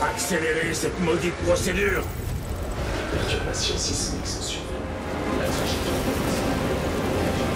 accélérer cette maudite procédure. Les perturbations sismiques sont survenues. La trajectoire.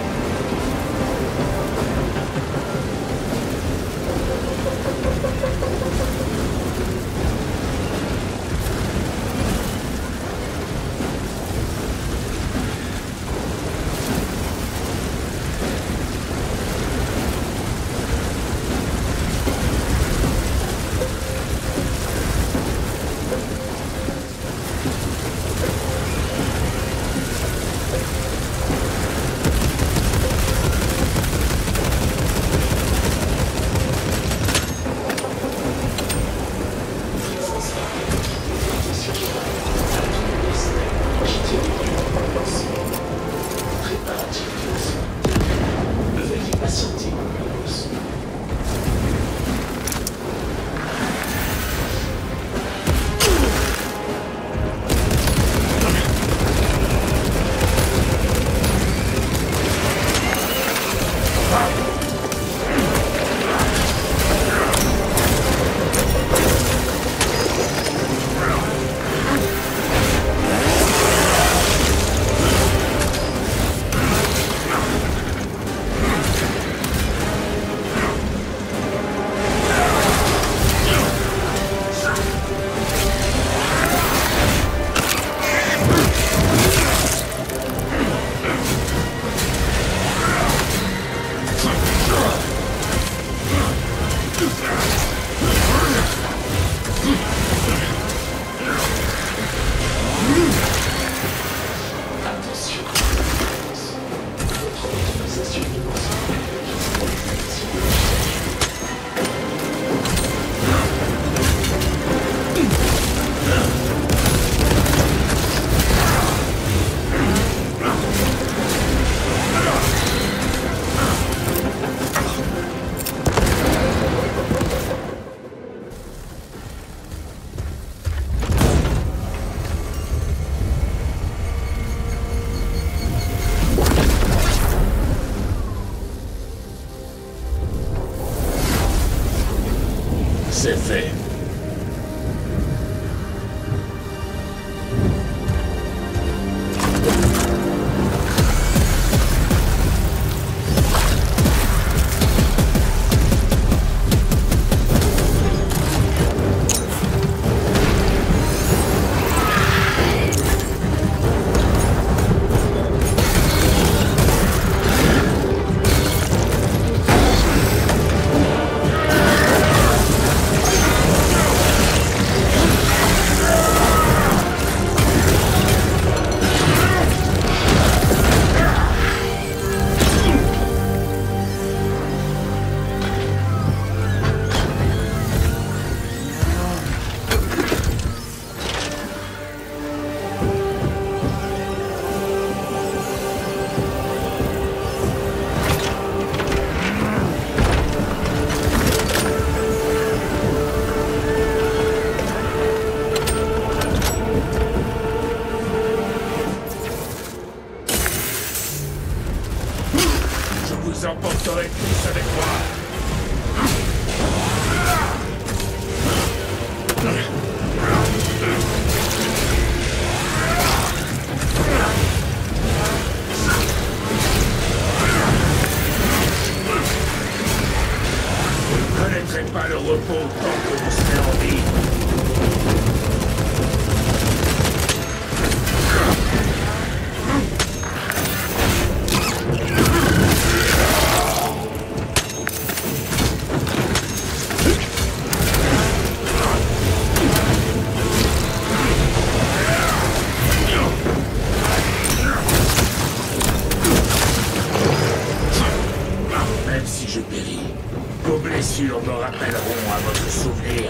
C'est fait. Vous emporterez tous avec moi. Vous ne connaîtrez pas le repos tant que vous serez en vie. Même si je péris, vos blessures me rappelleront à votre souvenir.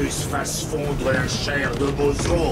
virus fasse fondre la chair de vos os.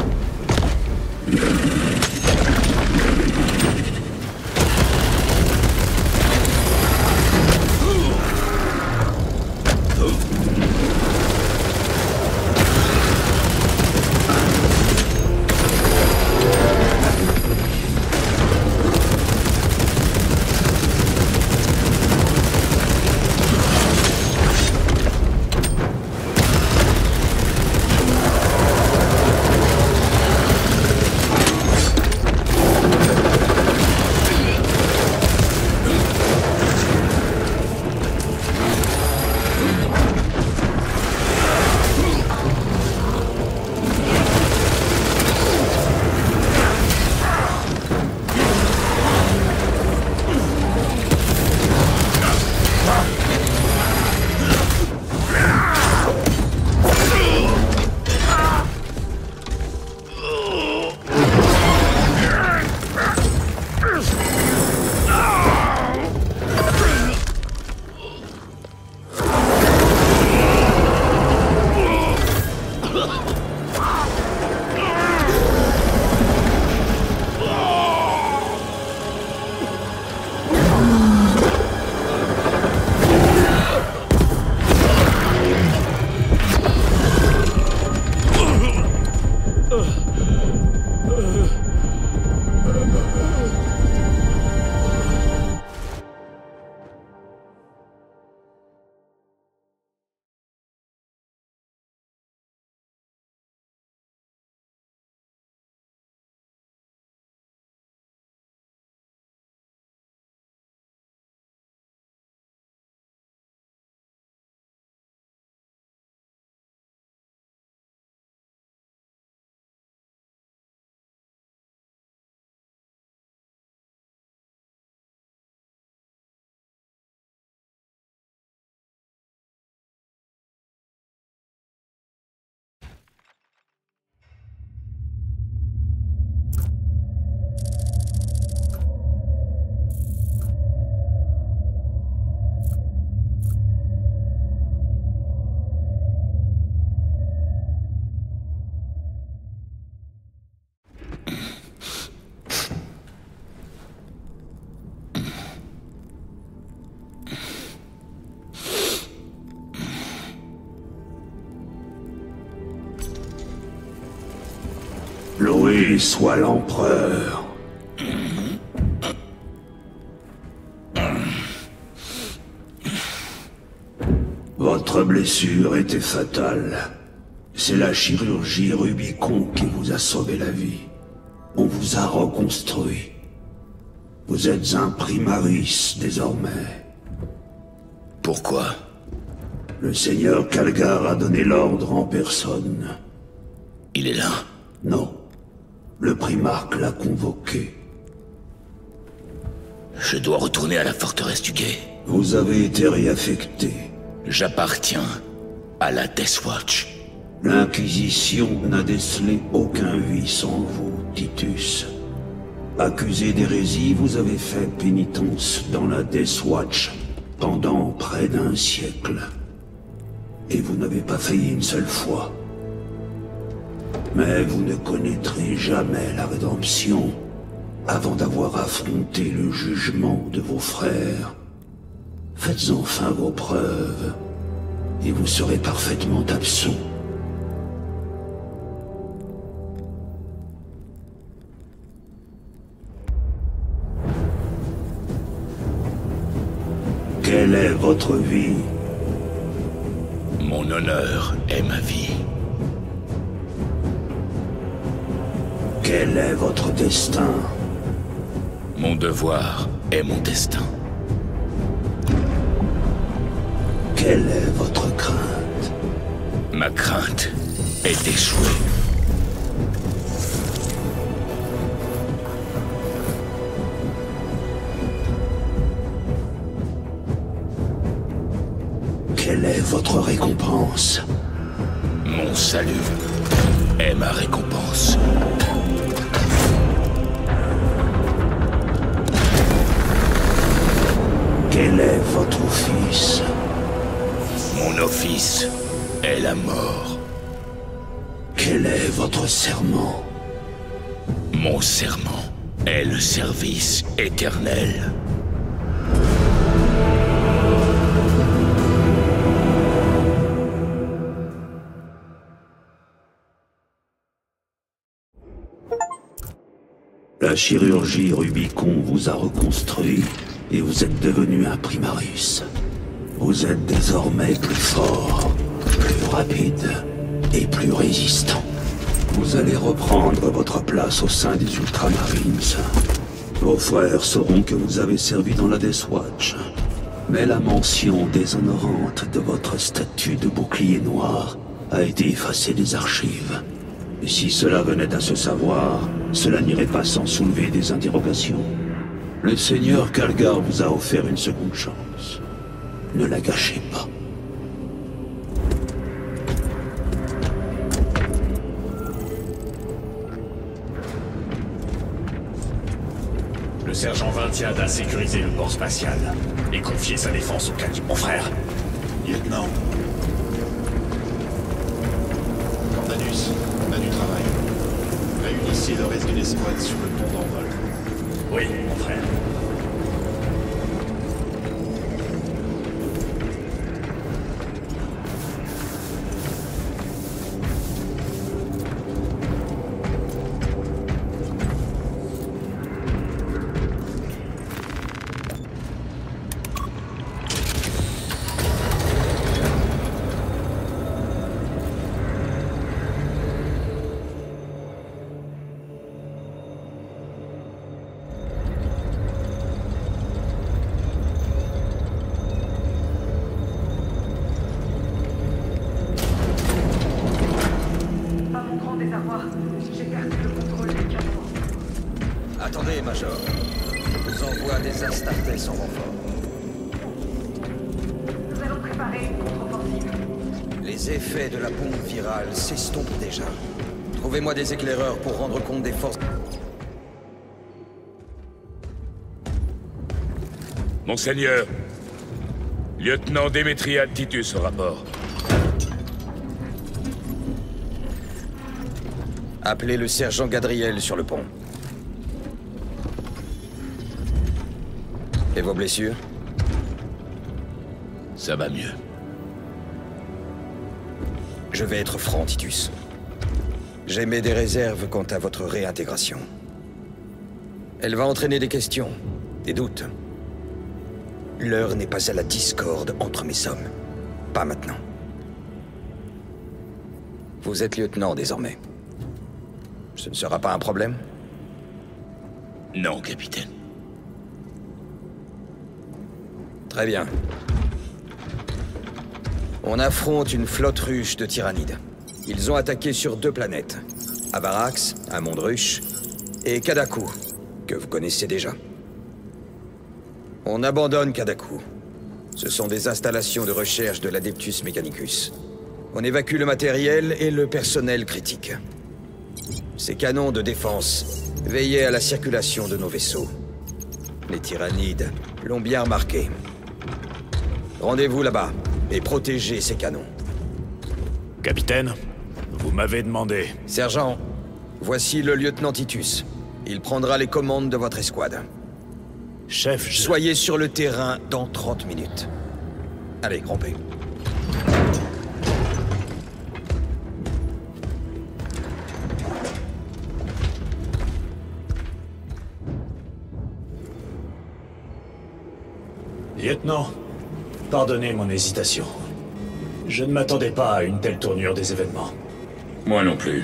Loué soit l'empereur. Votre blessure était fatale. C'est la chirurgie Rubicon qui vous a sauvé la vie. On vous a reconstruit. Vous êtes un primaris désormais. Pourquoi? Le seigneur Calgar a donné l'ordre en personne. Il est là? Non. Le primarque l'a convoqué. Je dois retourner à la forteresse du Guet. Vous avez été réaffecté. J'appartiens à la Death Watch. L'Inquisition n'a décelé aucun vice en vous, Titus. Accusé d'hérésie, vous avez fait pénitence dans la Death Watch pendant près d'un siècle. Et vous n'avez pas failli une seule fois. Mais vous ne connaîtrez jamais la rédemption avant d'avoir affronté le jugement de vos frères. Faites enfin vos preuves, et vous serez parfaitement absent. Quelle est votre vie? Mon honneur est ma vie. Quel est votre destin? Mon devoir est mon destin. Quelle est votre crainte? Ma crainte est d'échouer. Quelle est votre récompense? Mon salut est ma récompense. Quel est votre office? Mon office est la mort. Quel est votre serment? Mon serment est le service éternel. La chirurgie Rubicon vous a reconstruit et vous êtes devenu un Primarus. Vous êtes désormais plus fort, plus rapide et plus résistant. Vous allez reprendre votre place au sein des Ultramarines. Vos frères sauront que vous avez servi dans la Death Watch. Mais la mention déshonorante de votre statut de bouclier noir a été effacée des archives. Et si cela venait à se savoir, cela n'irait pas sans soulever des interrogations. Le Seigneur Kalgar vous a offert une seconde chance. Ne la gâchez pas. Le sergent Vintiad a sécurisé le port spatial et confié sa défense au Kali, mon frère. Lieutenant. Cordanus, on a du travail. Réunissez le reste de l'escouade sur le pont d'envol. Oui, mon frère. J'ai perdu le contrôle des canons. Attendez, Major. Je vous envoie des Astartes en renfort. Nous allons préparer une contre-offensive. Les effets de la bombe virale s'estompent déjà. Trouvez-moi des éclaireurs pour rendre compte des forces... Monseigneur, lieutenant Démétriade Titus au rapport. Appelez le sergent Gadriel sur le pont. Et vos blessures? Ça va mieux. Je vais être franc, Titus. J'émets des réserves quant à votre réintégration. Elle va entraîner des questions, des doutes. L'heure n'est pas à la discorde entre mes hommes. Pas maintenant. Vous êtes lieutenant désormais. Ce ne sera pas un problème? Non, capitaine. Très bien. On affronte une flotte ruche de tyrannides. Ils ont attaqué sur 2 planètes. Avarax, un monde ruche, et Kadaku, que vous connaissez déjà. On abandonne Kadaku. Ce sont des installations de recherche de l'Adeptus Mechanicus. On évacue le matériel et le personnel critique. Ces canons de défense veillaient à la circulation de nos vaisseaux. Les tyrannides l'ont bien remarqué. Rendez-vous là-bas et protégez ces canons. Capitaine, vous m'avez demandé. Sergent, voici le lieutenant Titus. Il prendra les commandes de votre escouade. Chef, Soyez sur le terrain dans 30 minutes. Allez, grompez. Lieutenant, pardonnez mon hésitation. Je ne m'attendais pas à une telle tournure des événements. Moi non plus.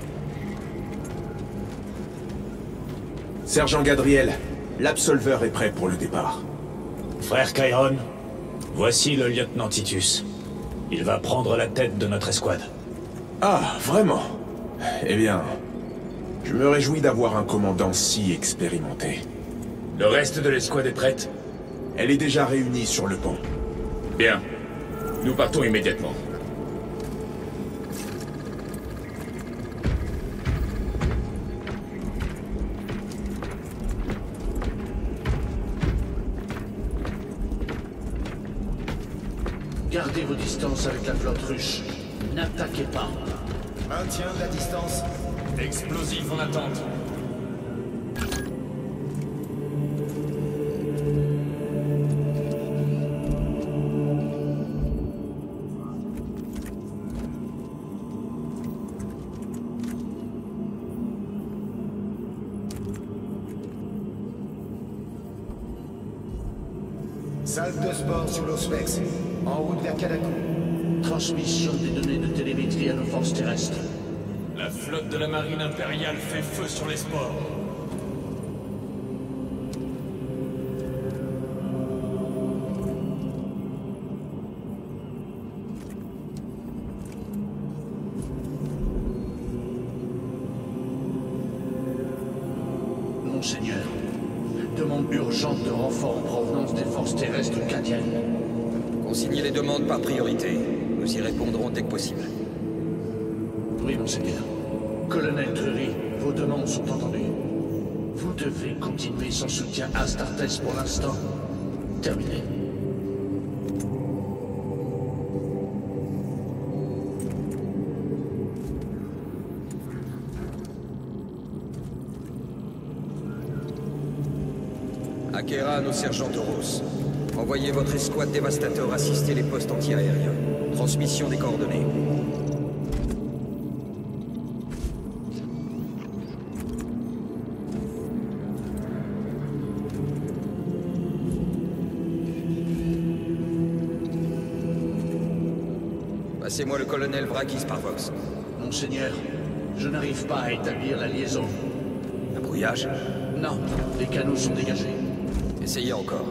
Sergent Gadriel, l'absolveur est prêt pour le départ. Frère Chiron, voici le lieutenant Titus. Il va prendre la tête de notre escouade. Ah, vraiment? Eh bien, je me réjouis d'avoir un commandant si expérimenté. Le reste de l'escouade est prête? Elle est déjà réunie sur le pont. Bien. Nous partons immédiatement. Gardez vos distances avec la flotte ruche. N'attaquez pas. Maintien de la distance. Explosif en attente. Salle de sport sur l'Ospex. En route vers Kanako. Transmission des données de télémétrie à nos forces terrestres. La flotte de la marine impériale fait feu sur les sports. Monseigneur, demande urgente de renfort en provenance des forces terrestres cadiennes. Consignez les demandes par priorité. Nous y répondrons dès que possible. Oui, Monseigneur. Colonel Drury, vos demandes sont entendues. Vous devez continuer sans soutien Astartes pour l'instant. Terminé. Akeran au sergent Tauros. Envoyez votre escouade dévastateur assister les postes anti-aériens. Transmission des coordonnées. Passez-moi le colonel Vrakis par Vox. Monseigneur, je n'arrive pas à établir la liaison. Un brouillage? Non, les canaux sont dégagés. Essayez encore.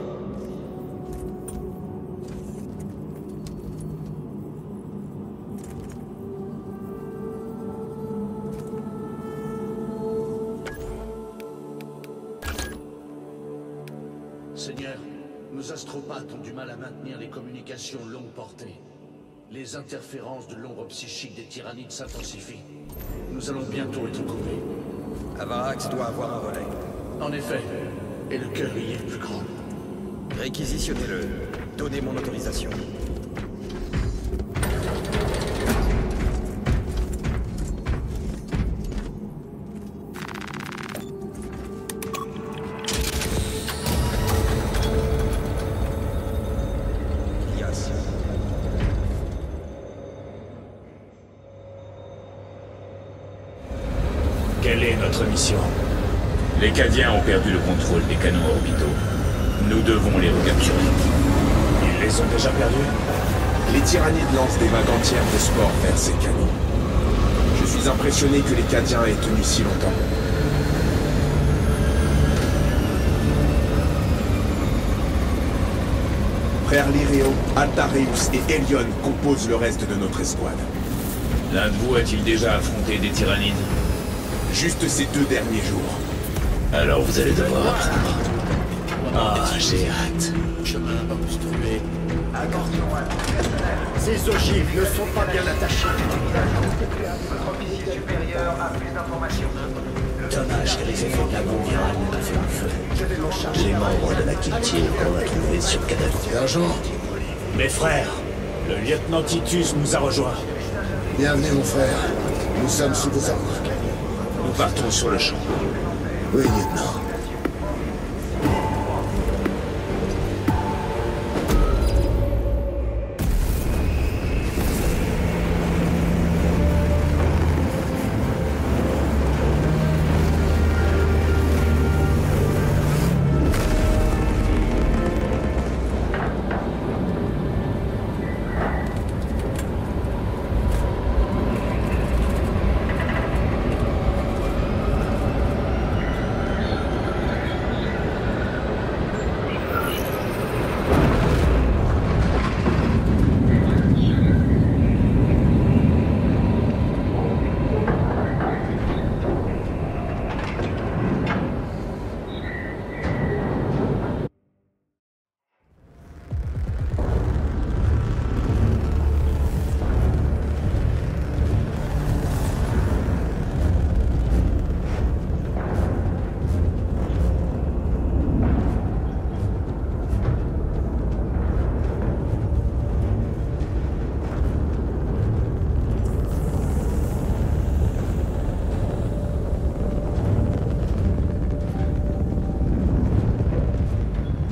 Seigneur, nos astropathes ont du mal à maintenir les communications longue portée. Les interférences de l'ombre psychique des tyrannides s'intensifient. Nous allons bientôt être coupés. Avarax doit avoir un relais. En effet, et le cœur y est plus grand. Réquisitionnez-le. Donnez mon autorisation. Ilias. Quelle est notre mission? Les Cadiens ont perdu le contrôle des canons orbitaux. Nous devons les recapturer. Ils les ont déjà perdus? Les tyrannides lancent des vagues entières de sport vers ces canons. Je suis impressionné que les Cadiens aient tenu si longtemps. Frères Lyréo, Altareus et Elion composent le reste de notre escouade. L'un de vous a-t-il déjà affronté des tyrannides? Juste ces 2 derniers jours. Alors vous allez devoir apprendre. Ah, j'ai hâte. Chemin obstrué. Attention à tout personnel. Ces ogives ne sont pas bien attachées. Votre officier supérieur a plus d'informations. Dommage que les effets de la bombe virale n'aient pas fait le feu. Je vais m'en charger. Les membres de la Kiltier qu'on a trouvés sur Kanako. Sergent, Mes frères, le lieutenant Titus nous a rejoints. bienvenue mon frère. Nous sommes sous vos ordres. Nous partons sur le champ. Oui, lieutenant.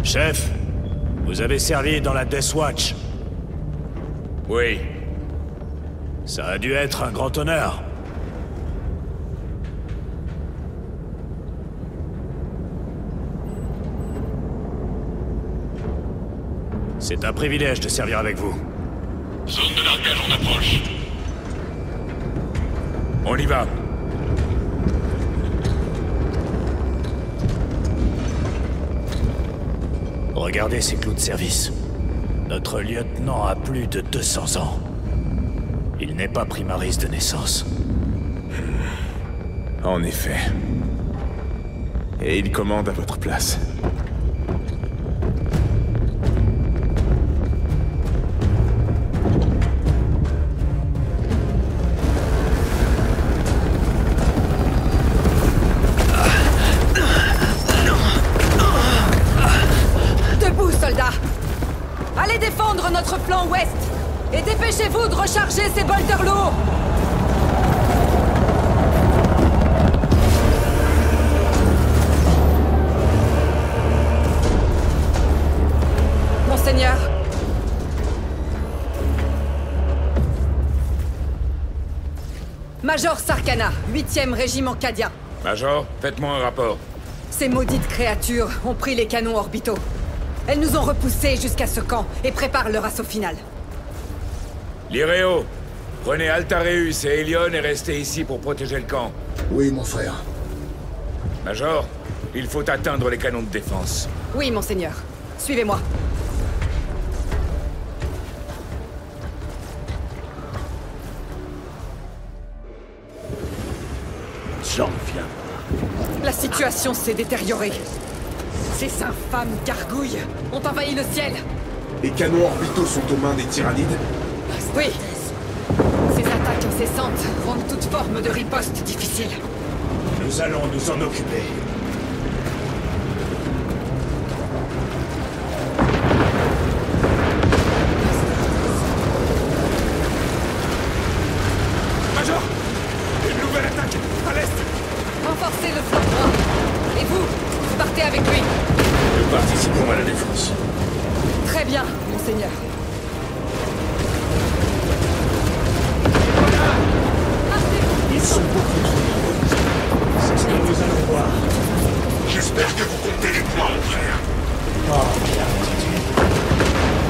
Chef, vous avez servi dans la Death Watch. Oui. Ça a dû être un grand honneur. C'est un privilège de servir avec vous. Zone de largage en approche. On y va. Regardez ces clous de service. Notre lieutenant a plus de 200 ans. Il n'est pas primariste de naissance. En effet. Et il commande à votre place. Debout, soldats! Allez défendre notre flanc ouest! Et dépêchez-vous de recharger ces bolters lourds! Monseigneur. Major Sarkana, 8e régiment cadien. Major, faites-moi un rapport. Ces maudites créatures ont pris les canons orbitaux. Elles nous ont repoussés jusqu'à ce camp et préparent leur assaut final. Lireo, prenez Altareus et Elion et restez ici pour protéger le camp. Oui, mon frère. Major, il faut atteindre les canons de défense. Oui, monseigneur. Suivez-moi. J'en viens. La situation s'est détériorée. Ces infâmes gargouilles ont envahi le ciel. Les canons orbitaux sont aux mains des tyrannides? Oui. Ces attaques incessantes rendent toute forme de riposte difficile. Nous allons nous en occuper. Major! Une nouvelle attaque! À l'est! Renforcez le flanc droit. Et vous partez avec lui. Nous participons à la défense. Très bien, monseigneur. Ils sont beaucoup trop nombreux. C'est ce que nous allons voir. J'espère que vous comptez les points, mon frère. Oh, quelle attitude.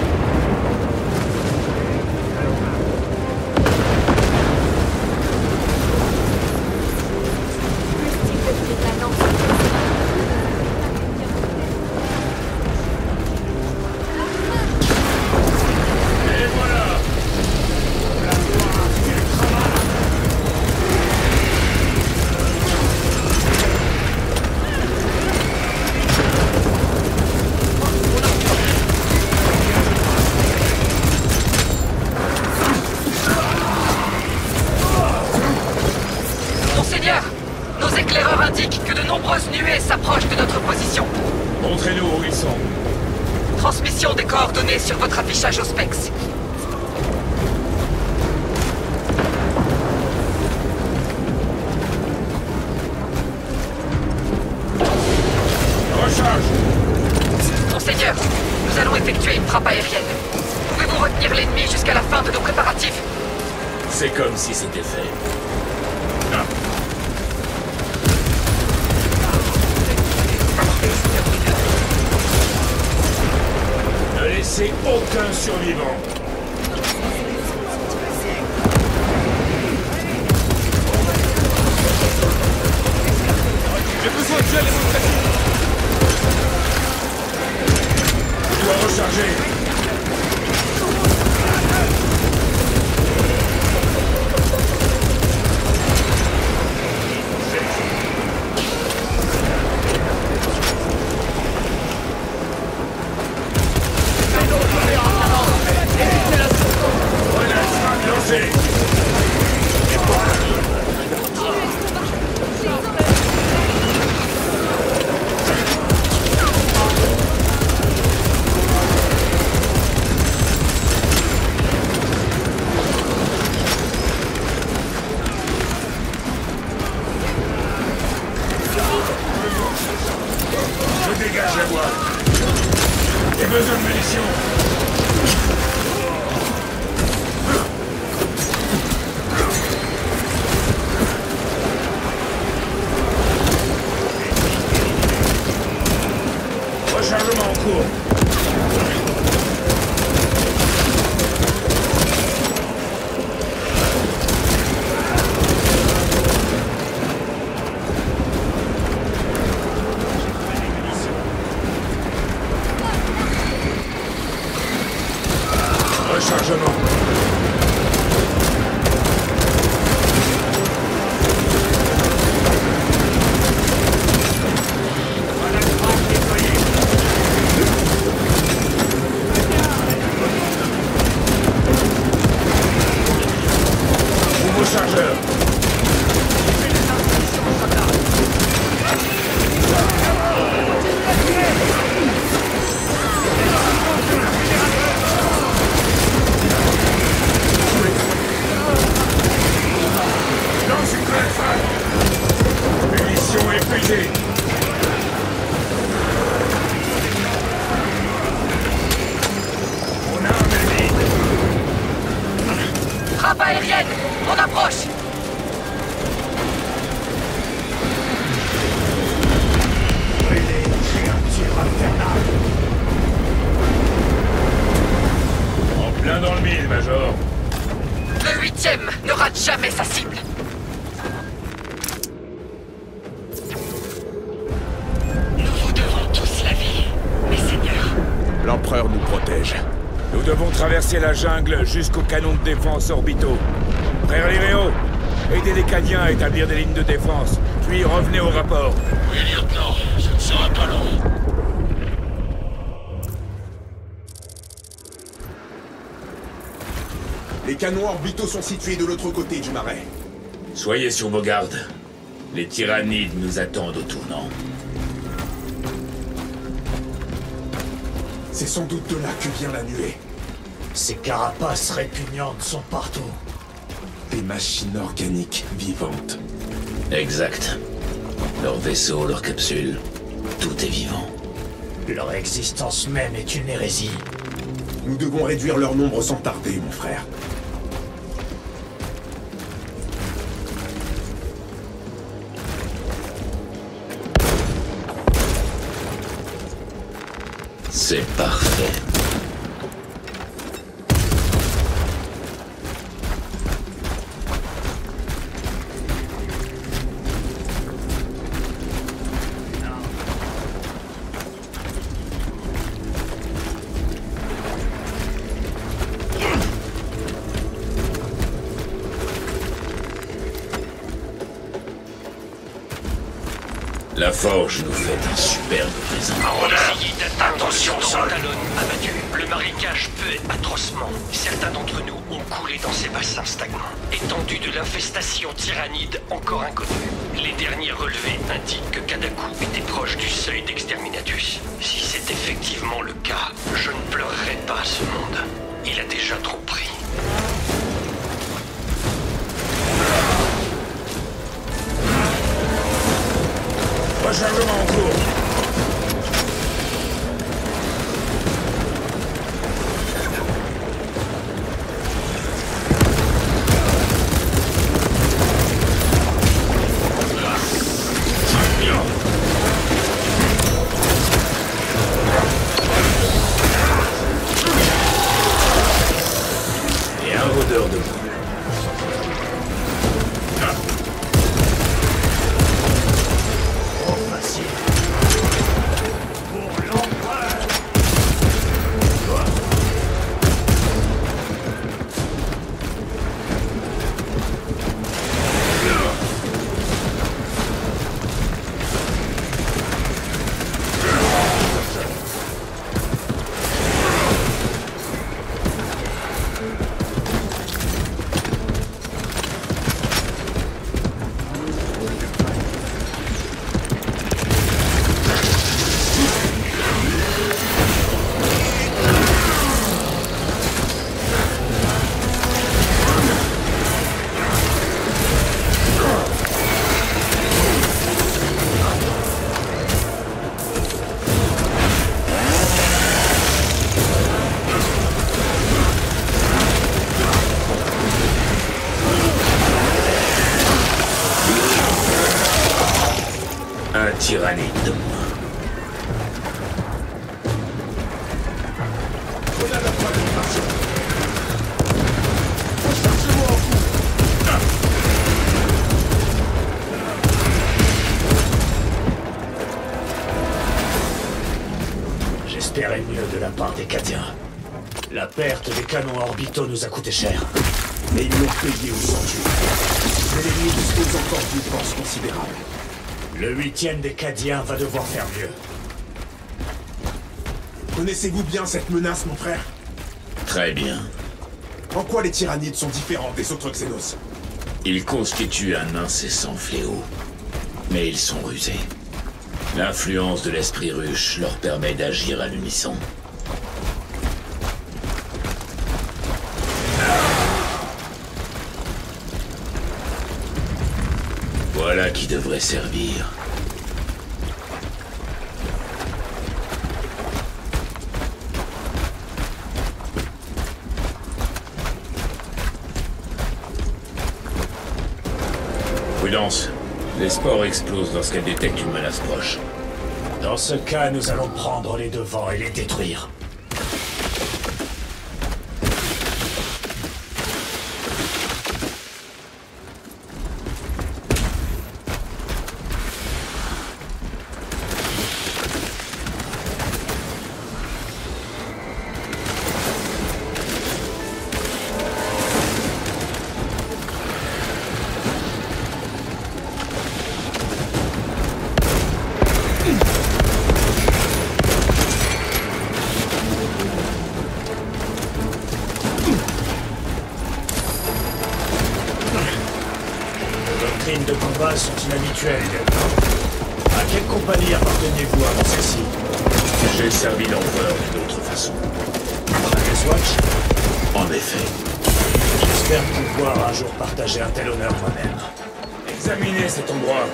Et voilà! Monseigneur, nos éclaireurs indiquent que de nombreuses nuées s'approchent de notre position. Montrez-nous où ils sont. Transmission des coordonnées sur votre affichage Auspex. Recharge! Monseigneur, nous allons effectuer une frappe aérienne. Pouvez-vous retenir l'ennemi jusqu'à la fin de nos préparatifs? C'est comme si c'était fait. Ne laissez aucun survivant. J'ai besoin de gel et Je dois recharger. Je dégage la voie. J'ai besoin de munitions. Rechargement en cours. Rechargement. Chargeur. Lance une greffe. Munitions épuisées. On a un ennemi. Frappe aérienne! On approche! J'ai un tir infernal. En plein dans le mille, Major. Le 8e ne rate jamais sa cible! Nous vous devons tous la vie, mes seigneurs. L'Empereur nous protège. Nous devons traverser la jungle jusqu'aux canons de défense orbitaux. Frère Liréo, aidez les Cadiens à établir des lignes de défense, puis revenez au rapport. Oui, lieutenant, ce ne sera pas long. Les canons orbitaux sont situés de l'autre côté du marais. Soyez sur vos gardes. Les tyrannides nous attendent au tournant. C'est sans doute de là que vient la nuée. Ces carapaces répugnantes sont partout. Des machines organiques vivantes. Exact. Leurs vaisseaux, leurs capsules, tout est vivant. Leur existence même est une hérésie. Nous devons réduire leur nombre sans tarder, mon frère. C'est parfait. La Forge nous fait un superbe présent. Attention, Santalone abattu. Le marécage pue atrocement. Certains d'entre nous ont coulé dans ces bassins stagnants. Étendue de l'infestation tyrannide encore inconnue. Les derniers relevés indiquent que Kadaku était proche du seuil d'Exterminatus. Si c'est effectivement le cas, je ne pleurerai pas ce monde. Il a déjà trop pris. Rechargement en cours. Et un rôdeur de boue. de la part des Cadiens. La perte des canons orbitaux nous a coûté cher. Mais ils l'ont payé au century. Mais l'ennemi dispose encore d'une force considérable. Le 8e des Cadiens va devoir faire mieux. Connaissez-vous bien cette menace, mon frère? Très bien. En quoi les tyrannides sont différents des autres Xénos? Ils constituent un incessant fléau. Mais ils sont rusés. L'influence de l'esprit ruche leur permet d'agir à l'unisson. Voilà qui devrait servir. Prudence. Les spores explosent lorsqu'elles détectent une menace proche. Dans ce cas, nous allons prendre les devants et les détruire. De combat sont inhabituels. À quelle compagnie appartenez-vous avant celle-ci? J'ai servi l'empereur d'une autre façon. À Death Watch? En effet. J'espère pouvoir un jour partager un tel honneur moi-même. Examinez cet endroit.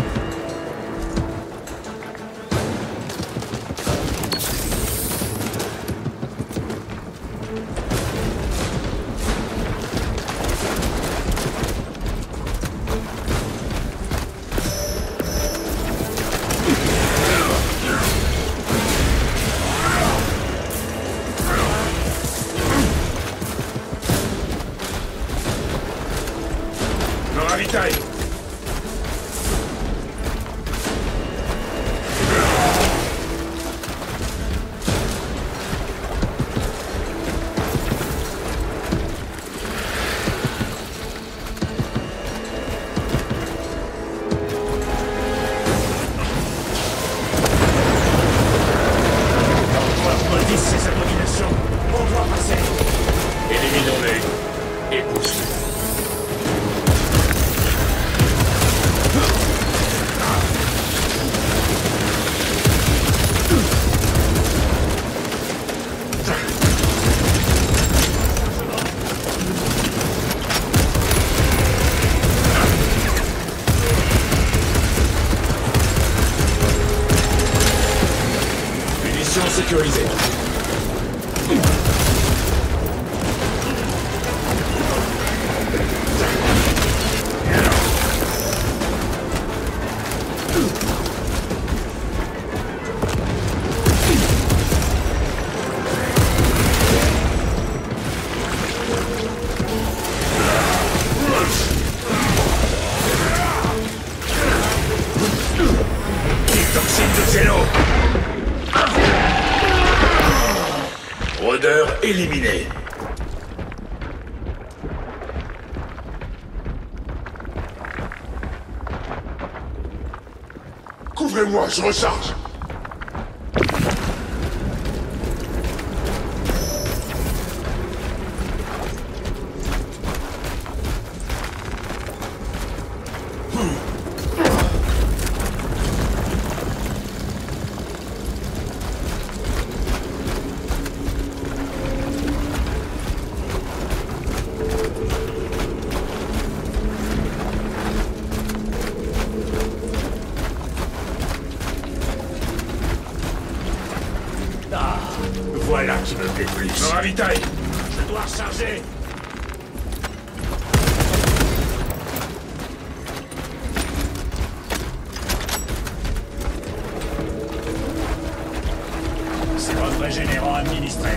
Ravitaille. Ces abominations, on doit passer. Éliminons-les et pousse-les. Munitions sécurisées. Toxine de Zélo. Rôdeur éliminé. Couvrez-moi, je recharge. Voilà qui me plaît plus. Me ravitaille. Je dois recharger. C'est votre régénérant administré.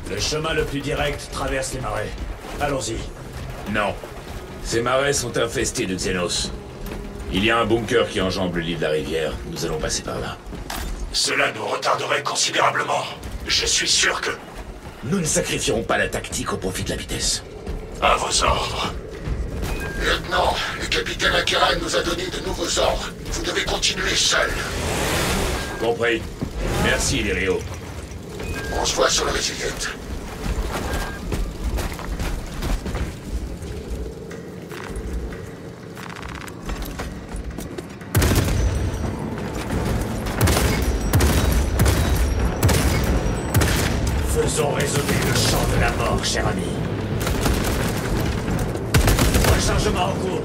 Le chemin le plus direct traverse les marais. Allons-y. Non. Ces marais sont infestés de Xenos. Il y a un bunker qui enjambe l'île de la rivière. Nous allons passer par là. Cela nous retarderait considérablement. Je suis sûr que... Nous ne sacrifierons pas la tactique au profit de la vitesse. À vos ordres. Lieutenant, le capitaine Akeran nous a donné de nouveaux ordres. Vous devez continuer seul. Compris. Merci, Lyrio. On se voit sur le Resilient. Faisons résonner le chant de la mort, cher ami. Rechargement en cours.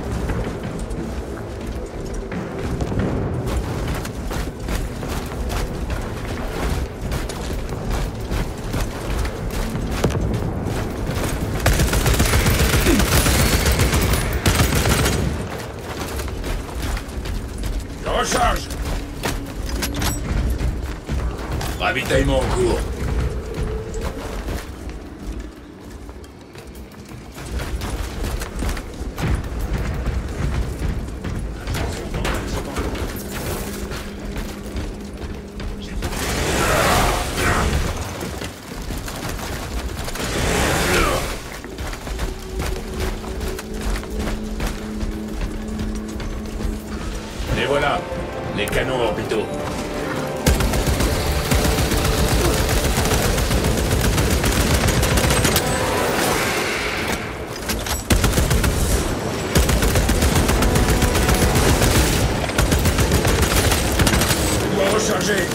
Je recharge. Ravitaillement en cours. Et voilà, les canons orbitaux. Je dois recharger.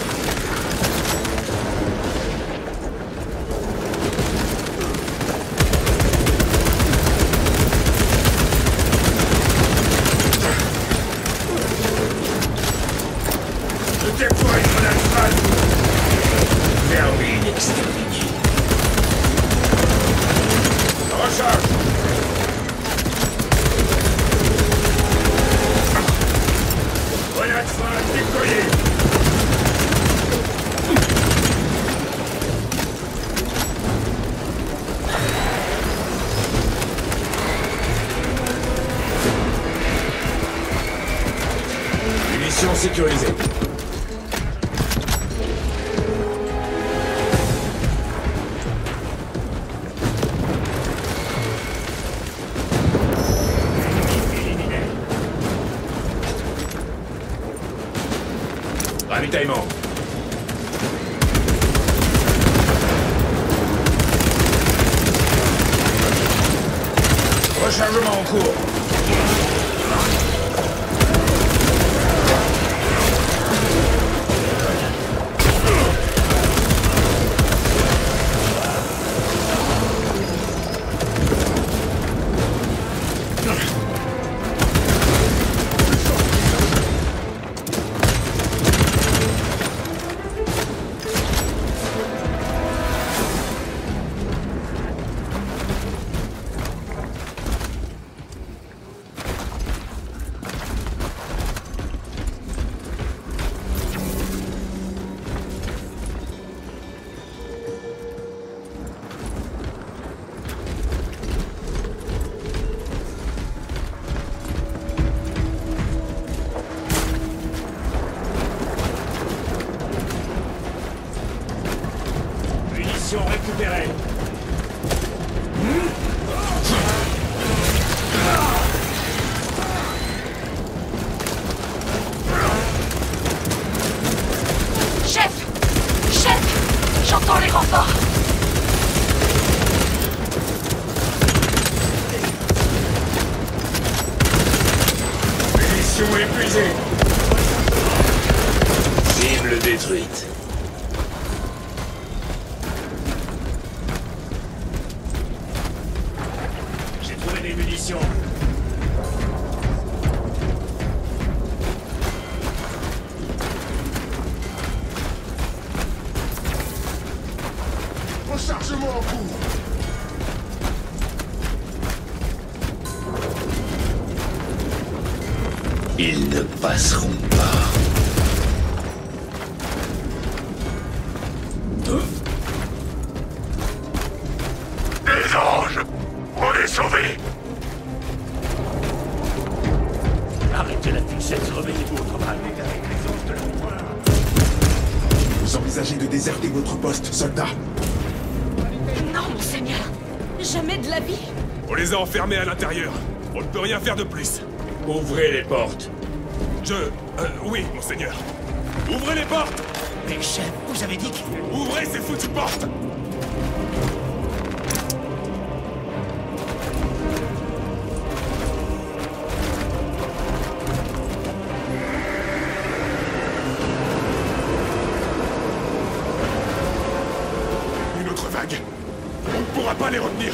Je déploie une grenade phase. Vermine exterminée. Je recharge. Grenade phase déployée. Munitions sécurisées. Ravitaillement. Rechargement en cours. Munitions récupérées. Chef! Chef! J'entends les renforts! Munitions épuisées. Cible détruite. J'ai trouvé des munitions. Rechargement en cours. Ils ne passeront pas. votre poste, soldat. Non, monseigneur. Jamais de la vie. On les a enfermés à l'intérieur. On ne peut rien faire de plus. Ouvrez les portes. Oui, monseigneur. Ouvrez les portes! Mais chef, vous avez dit que... Ouvrez ces foutues portes! Une autre vague. On ne pourra pas les retenir.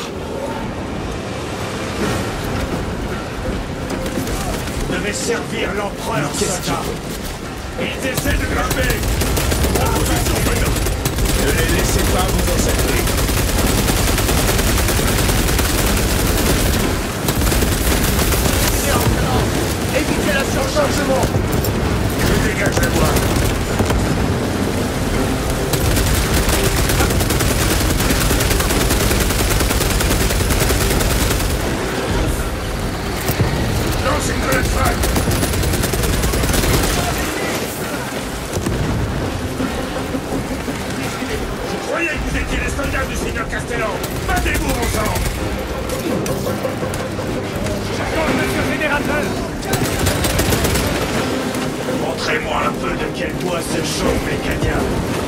Vous devez servir l'empereur, soldat. Ils essaient de grimper! En position maintenant! Ne les laissez pas vous encercler! Évitez la surchargement. Je dégage la voie! Lance une grenade frag! Je croyais que vous étiez les soldats du Seigneur Castellan! Battez-vous, mon sang! J'attends le fédérateur. Montrez-moi un peu de quel bois se chauffent les Cadiens!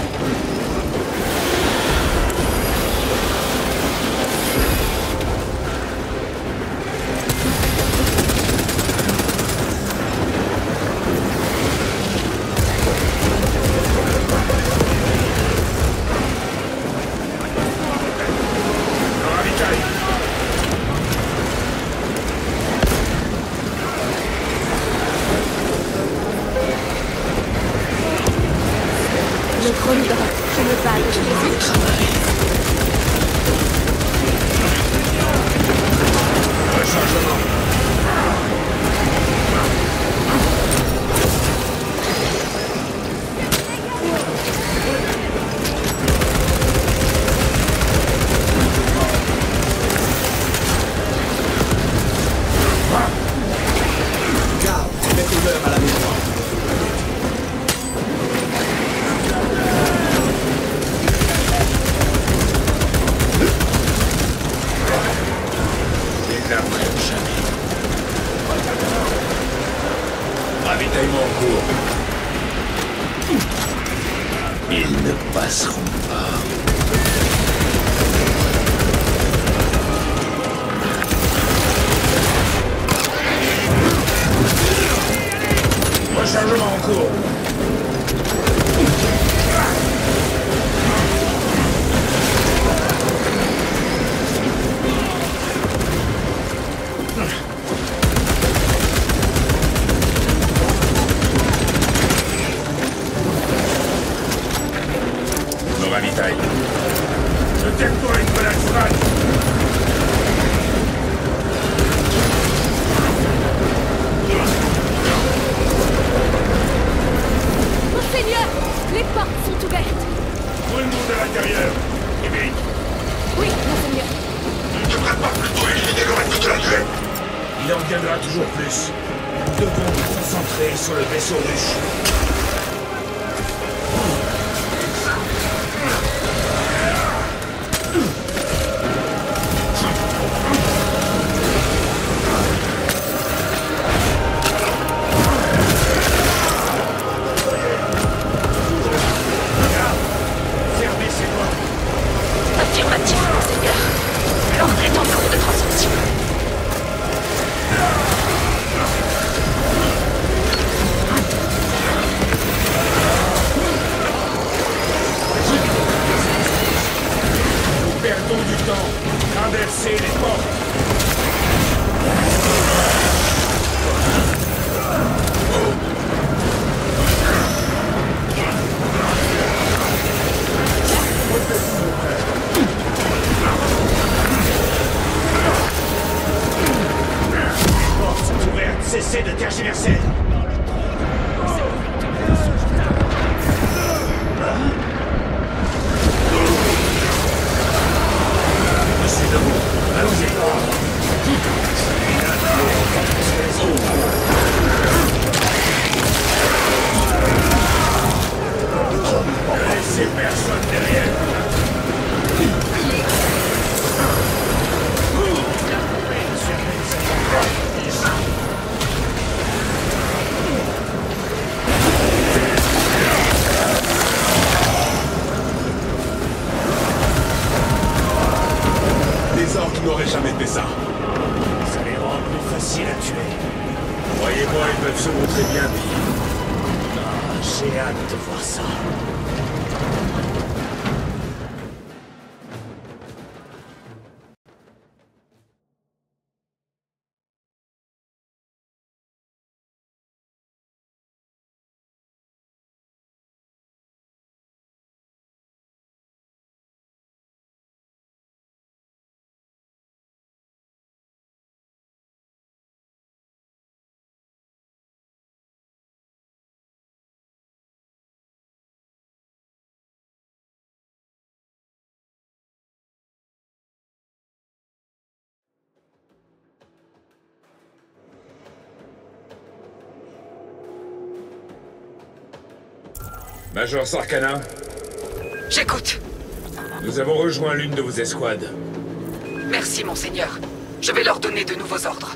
Le trône d'or, je me bats de Jésus. Garde, mettez-leur à la maison. Ils n'apprennent jamais. Ravitaillement en cours. Ils ne passeront pas. Rechargement en cours. Me ravitaille. Je déploie une grenade frag. Monseigneur, les portes sont ouvertes. Tout le monde à l'intérieur. Et vite. Oui, monseigneur. Ne devrait pas plutôt éliminer le reste de la nuée. Il en viendra toujours plus. Nous devons nous concentrer sur le vaisseau ruche. Fermez ces portes. Affirmatif, monseigneur. L'ordre est en cours de transmission. Nous perdons du temps. Traversez les portes. n'aurait jamais fait ça. Ça les rend plus faciles à tuer. Croyez-moi, ils peuvent se montrer bien pire. Ah, j'ai hâte de voir ça. Major Sarkana, J'écoute. nous avons rejoint l'une de vos escouades. Merci, monseigneur. Je vais leur donner de nouveaux ordres.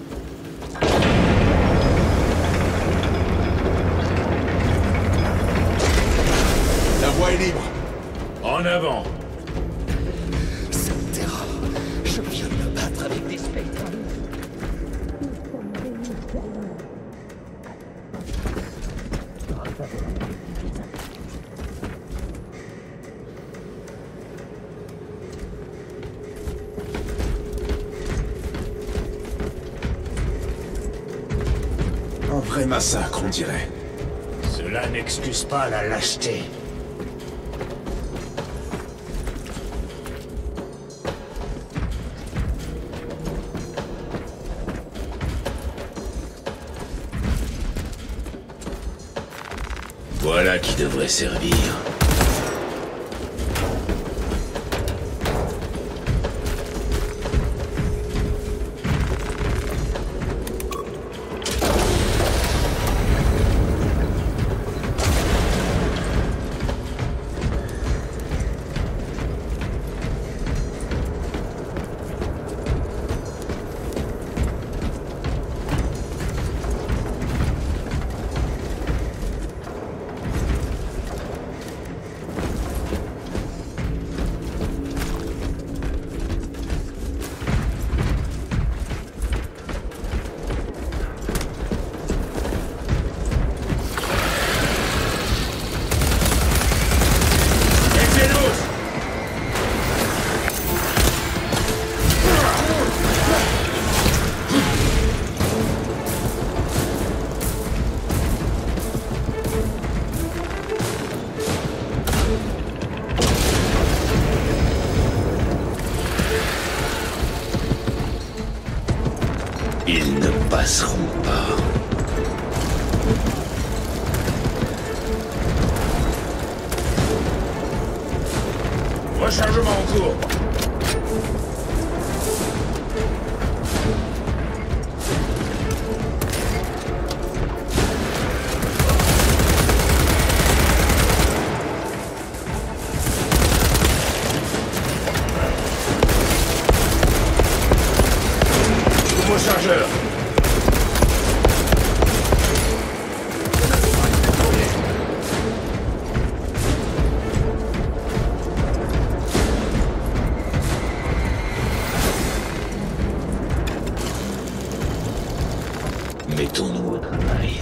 La voie est libre. En avant. Cette terreur, je viens de me battre avec des spectres. Un vrai massacre, on dirait. Cela n'excuse pas la lâcheté. Voilà qui devrait servir. Ils ne passeront pas. Rechargement en cours. Nouveau chargeur. Mettons-nous au travail.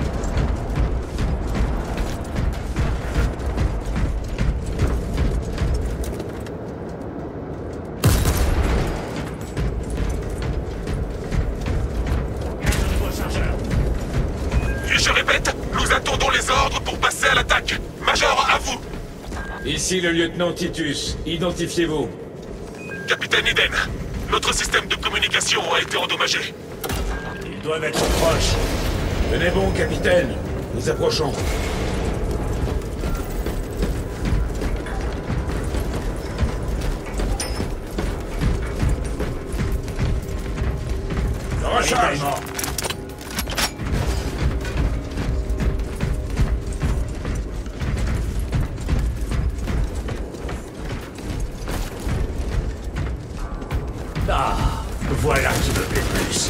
Je répète, nous attendons les ordres pour passer à l'attaque. Major, à vous. Ici le lieutenant Titus. Identifiez-vous. Capitaine Eden, notre système de communication a été endommagé. Ils doivent être proches. Tenez bon, capitaine. Nous approchons. Recharge. Ah, voilà qui me plaît plus.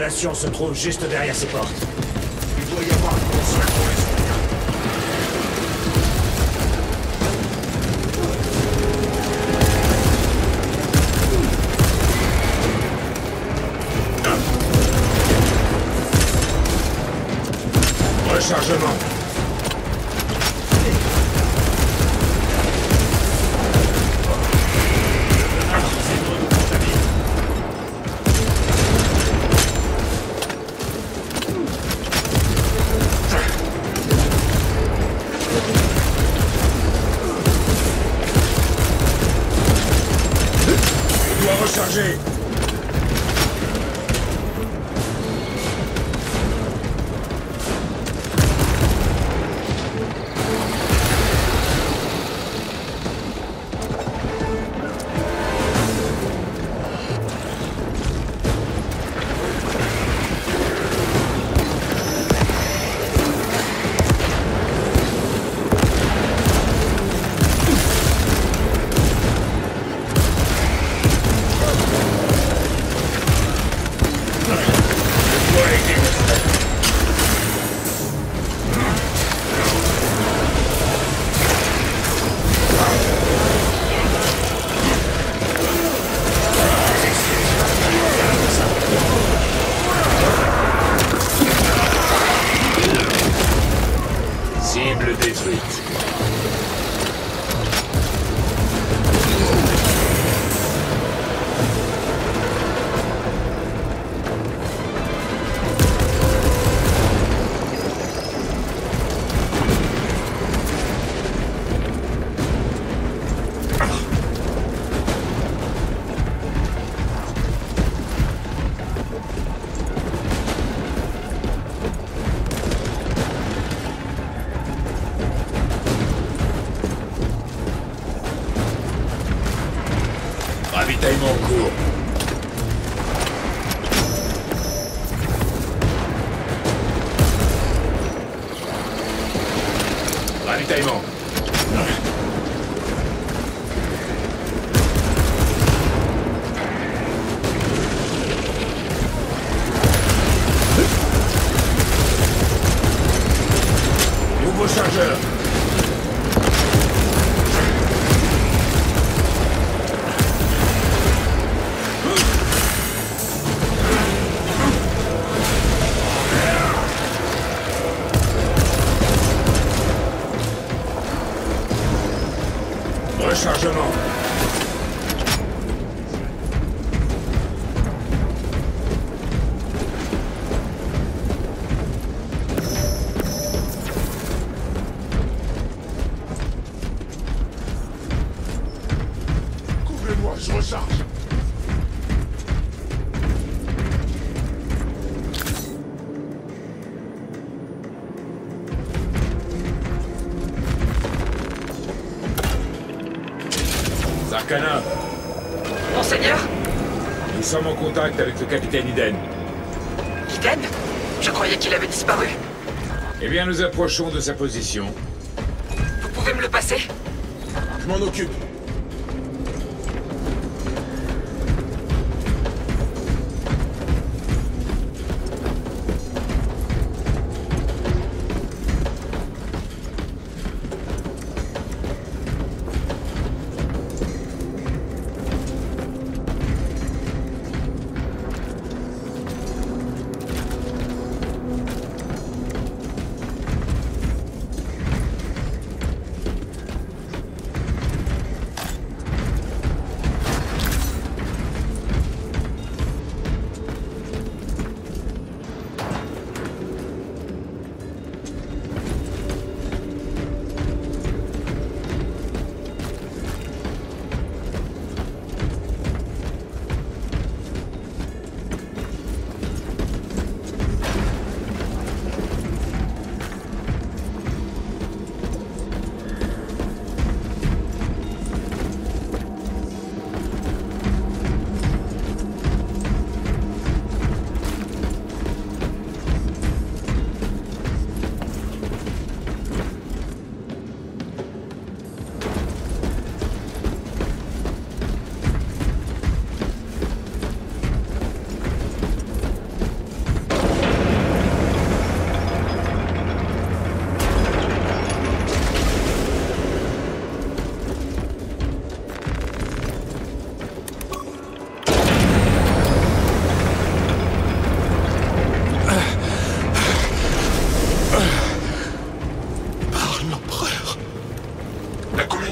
station se trouve juste derrière ces portes. Il doit y avoir une console pour les souvenirs. Rechargement. Il doit recharger. Cible détruite. Ravitaillement en cours. Ravitaillement. Nouveau chargeur. Rechargement. Couvrez-moi, je recharge. Zarkana, Monseigneur? nous sommes en contact avec le capitaine Iden. Iden? Je croyais qu'il avait disparu. Eh bien, nous approchons de sa position. Vous pouvez me le passer? Je m'en occupe.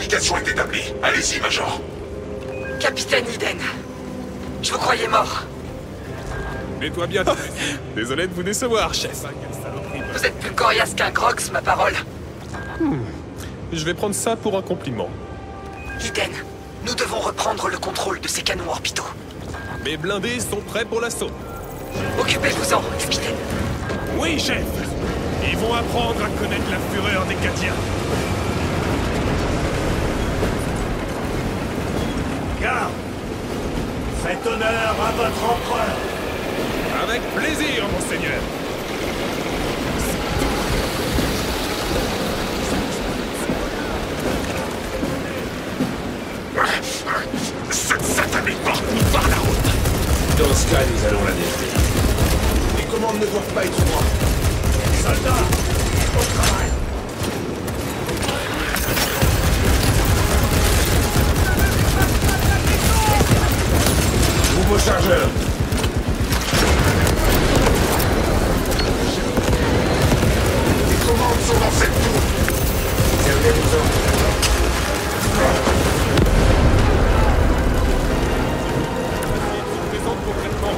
l'identification est établie. Allez-y, Major. Capitaine Eden, je vous croyais mort. Mets-toi bien. Désolé de vous décevoir, chef. Vous êtes plus coriace qu'un Grox, ma parole. Je vais prendre ça pour un compliment. Eden, nous devons reprendre le contrôle de ces canons orbitaux. Mes blindés sont prêts pour l'assaut. Occupez-vous-en, capitaine. Oui, chef. Ils vont apprendre à connaître la fureur des Cadiens. Garde! Faites honneur à votre empereur! Avec plaisir, monseigneur. Cette satanée porte nous barre la route. Dans ce cas, nous allons la détruire. Les commandes ne doivent pas être droites. Soldats, au travail! Nouveau chargeur. Les commandes sont dans cette tour. Servez-vous-en. Présente complètement.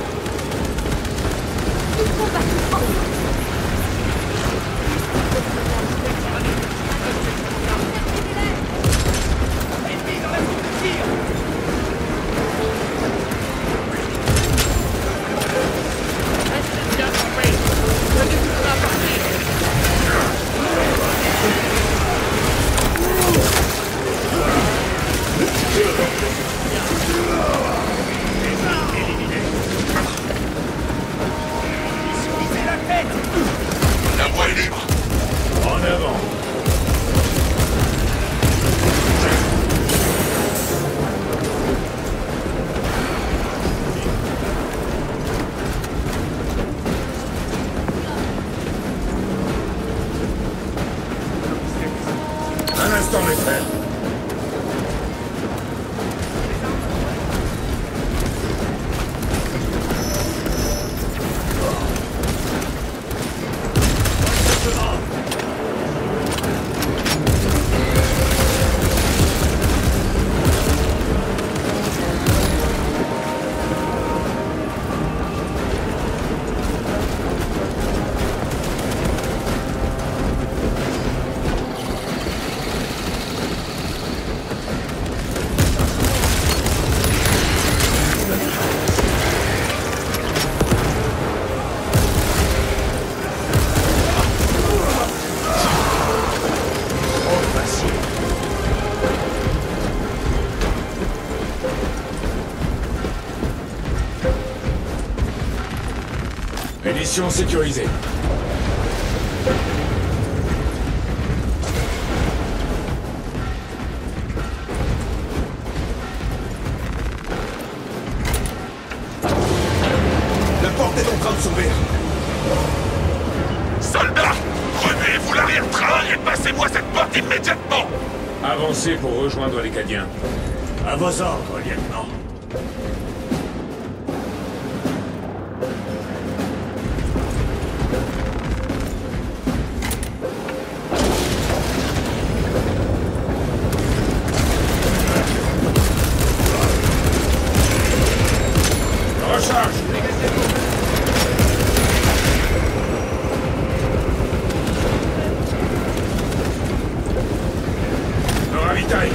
La voie est libre. En avant. Un instant, mes frères. Munitions sécurisées. La porte est en train de s'ouvrir. Soldats, prenez-vous l'arrière-train et passez-moi cette porte immédiatement. Avancez pour rejoindre les Cadiens. À vos ordres, lieutenant. Recharge. Me ravitaille.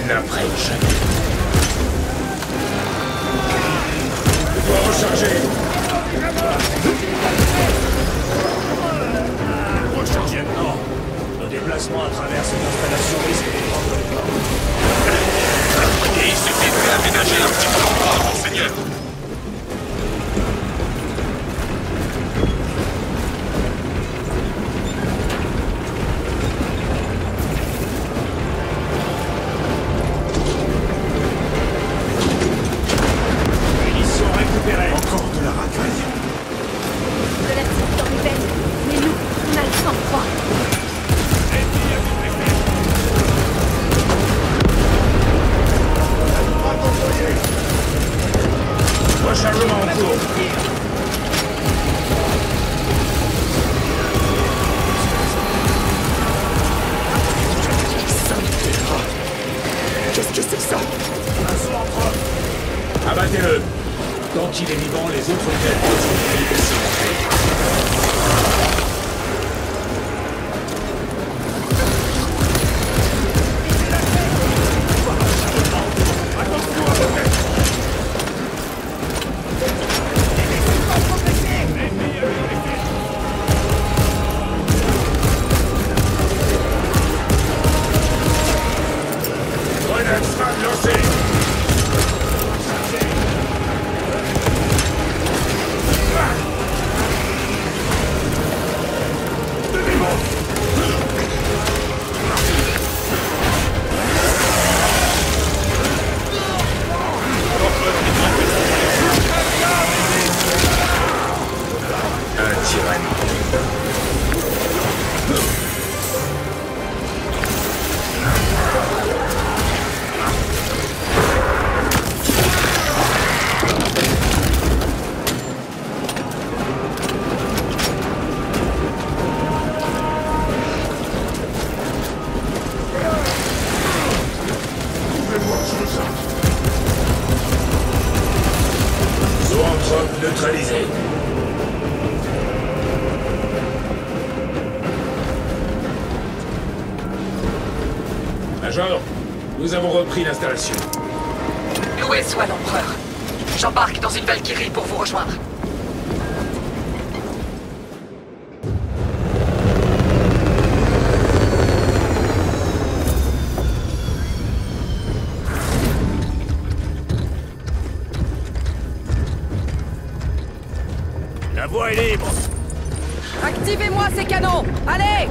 n'apprennent jamais. Je dois recharger. Recharger maintenant. Nos déplacements à travers cette installation risquent de prendre le temps. Et il suffit de réaménager un petit peu l'endroit, monseigneur. Encore de la racaille. De la cité dans les veines. Mais nous, on a le sang-froid. Rechargement en cours. Qu'est-ce que c'est que ça? Abattez-le. Tant qu'il est vivant, les autres têtes continuent de se montrer. Grenade Strad lancée. Zoanthrope neutralisé. Major, nous avons repris l'installation. Loué soit l'empereur. J'embarque dans une Valkyrie pour vous rejoindre. La voie est libre. Activez-moi ces canons! Allez!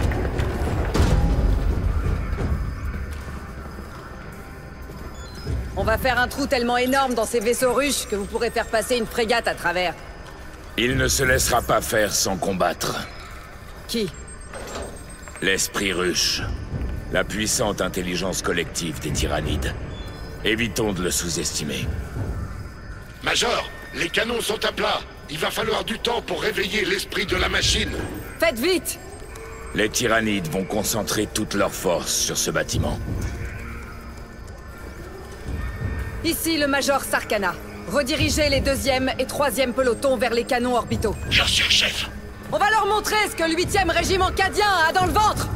On va faire un trou tellement énorme dans ces vaisseaux russes que vous pourrez faire passer une frégate à travers. Il ne se laissera pas faire sans combattre. Qui? L'esprit ruche. La puissante intelligence collective des tyrannides. Évitons de le sous-estimer. Major, les canons sont à plat. Il va falloir du temps pour réveiller l'esprit de la machine. Faites vite! Les tyrannides vont concentrer toute leur force sur ce bâtiment. Ici le Major Sarkana. Redirigez les 2e et 3e pelotons vers les canons orbitaux. Bien sûr, chef. On va leur montrer ce que le 8e régiment cadien a dans le ventre!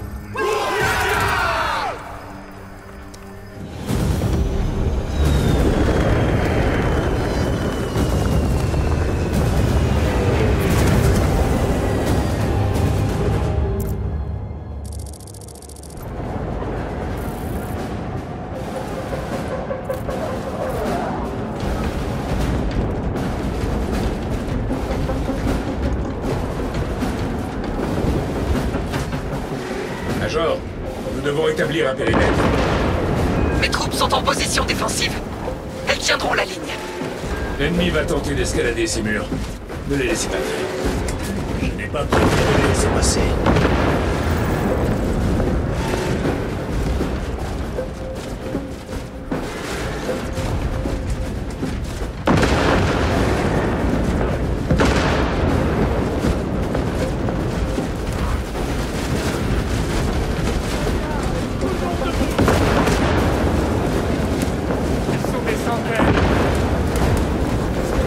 Major, nous devons établir un périmètre. Mes troupes sont en position défensive. Elles tiendront la ligne. L'ennemi va tenter d'escalader ces murs. Ne les laissez pas faire. Je n'ai pas préféré les laisser passer.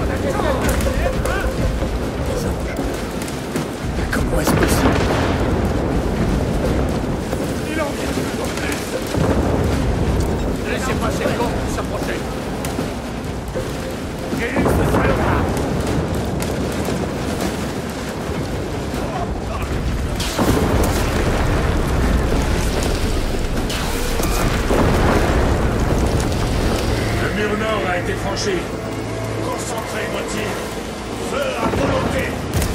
Comment est-ce possible? laissez pas ces cons s'approcher. Quel est ce salope-là? Le mur nord a été franchi. Concentrez vos tirs. Feu à volonté.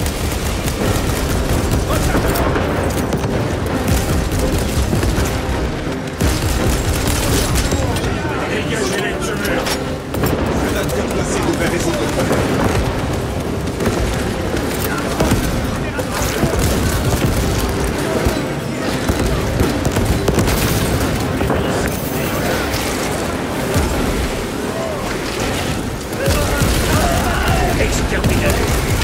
Dégagez les tumeurs. Prédateur placé devrait résoudre le problème. Exterminez.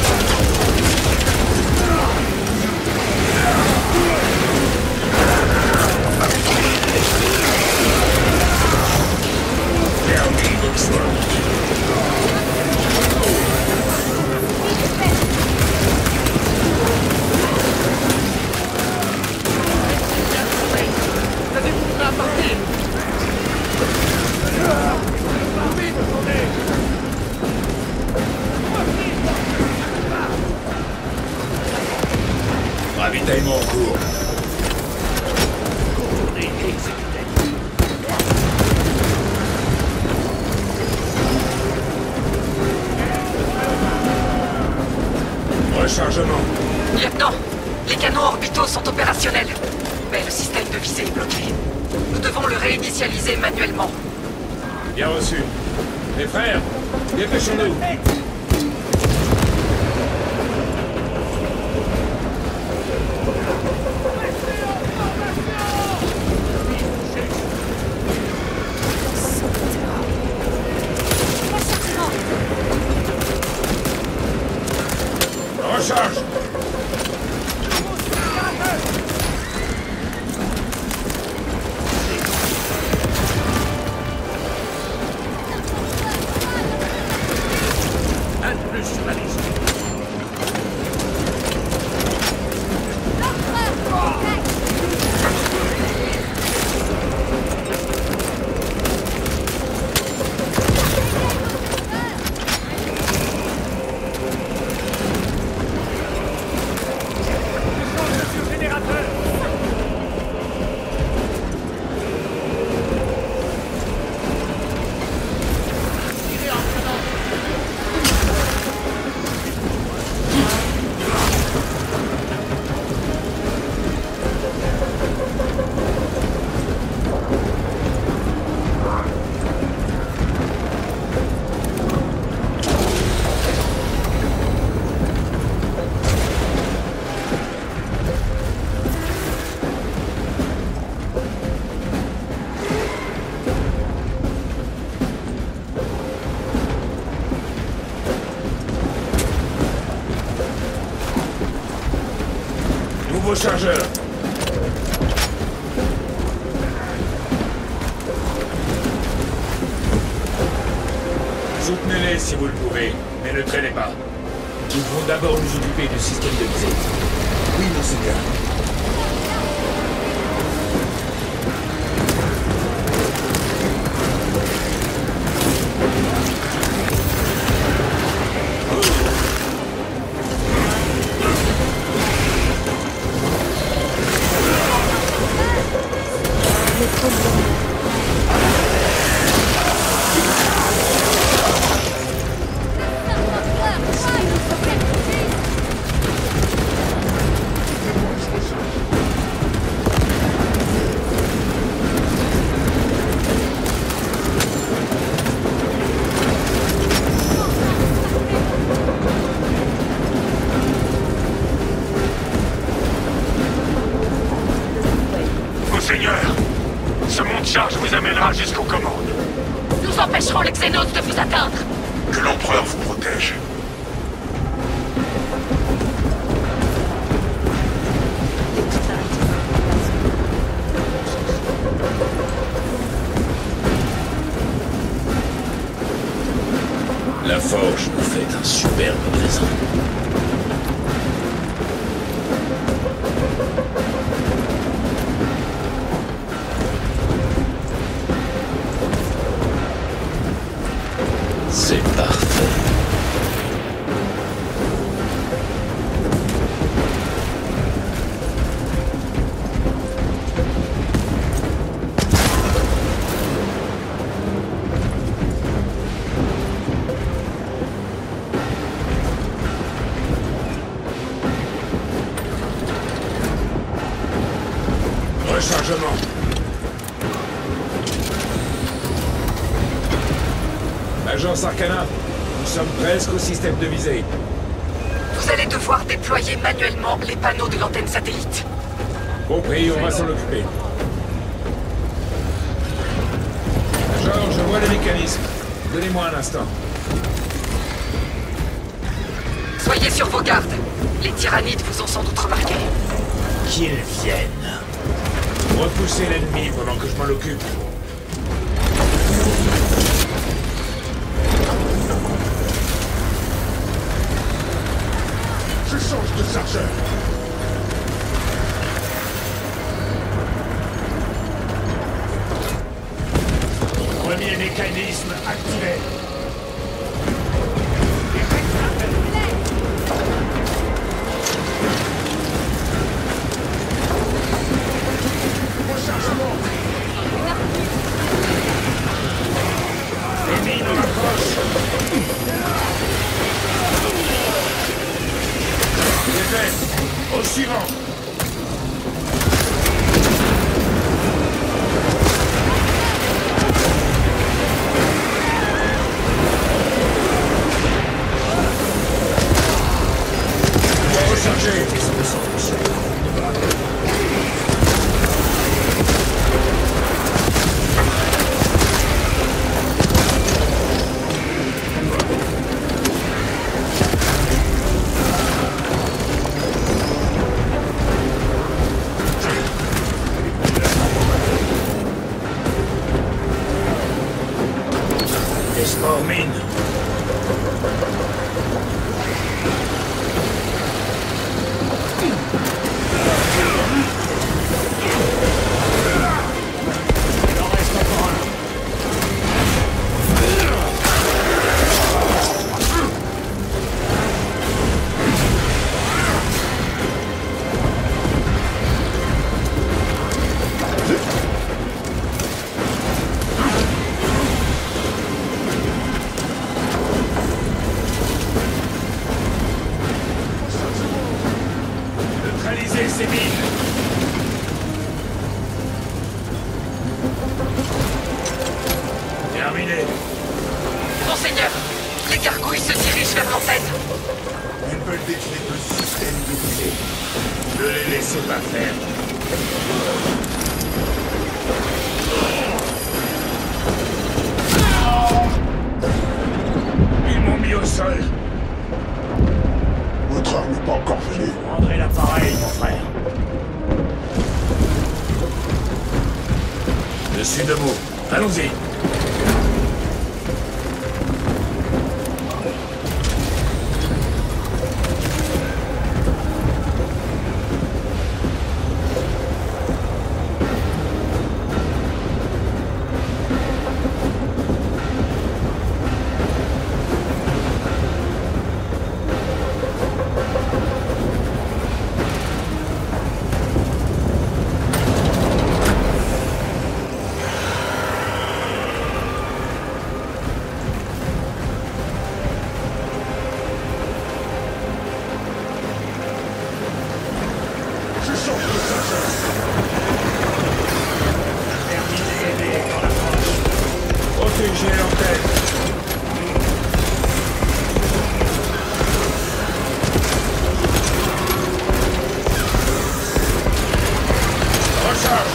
Ravitaillement en cours. Rechargement. Lieutenant, les canons orbitaux sont opérationnels. Mais le système de visée est bloqué. Nous devons le réinitialiser manuellement. Bien reçu. Les frères, dépêchons-nous. Recharge. Un de plus sur la liste. Nouveau chargeur. Soutenez-les si vous le pouvez, mais ne traînez pas. Nous devons d'abord nous occuper du système de visée. Oui, monseigneur. Monseigneur, ce monte-charge vous amènera jusqu'aux commandes. Nous empêcherons les Xénos de vous atteindre. Que l'Empereur vous protège. La forge nous fait un superbe présent. Agence Arcana, nous sommes presque au système de visée. Vous allez devoir déployer manuellement les panneaux de l'antenne satellite. Compris, on va s'en occuper. Major, je vois les mécanismes. Donnez-moi un instant. Soyez sur vos gardes. Les tyrannides vous ont sans doute remarqué. Qu'ils viennent. Repoussez l'ennemi pendant que je m'en occupe. Je change de chargeur. Premier mécanisme activé. Rechargement. Les mines rapprochent. C'est fait. Au suivant. Espoir mine. Neutralisez ces mines. Terminé. Monseigneur, les gargouilles se dirigent vers l'antenne. Ils veulent détruire le système de visée. Ne les laissez pas faire. Ils m'ont mis au sol. Votre heure n'est pas encore venue. Rendrez l'appareil, mon frère. Je suis debout. Allons-y. Protégez l'antenne. Recharge.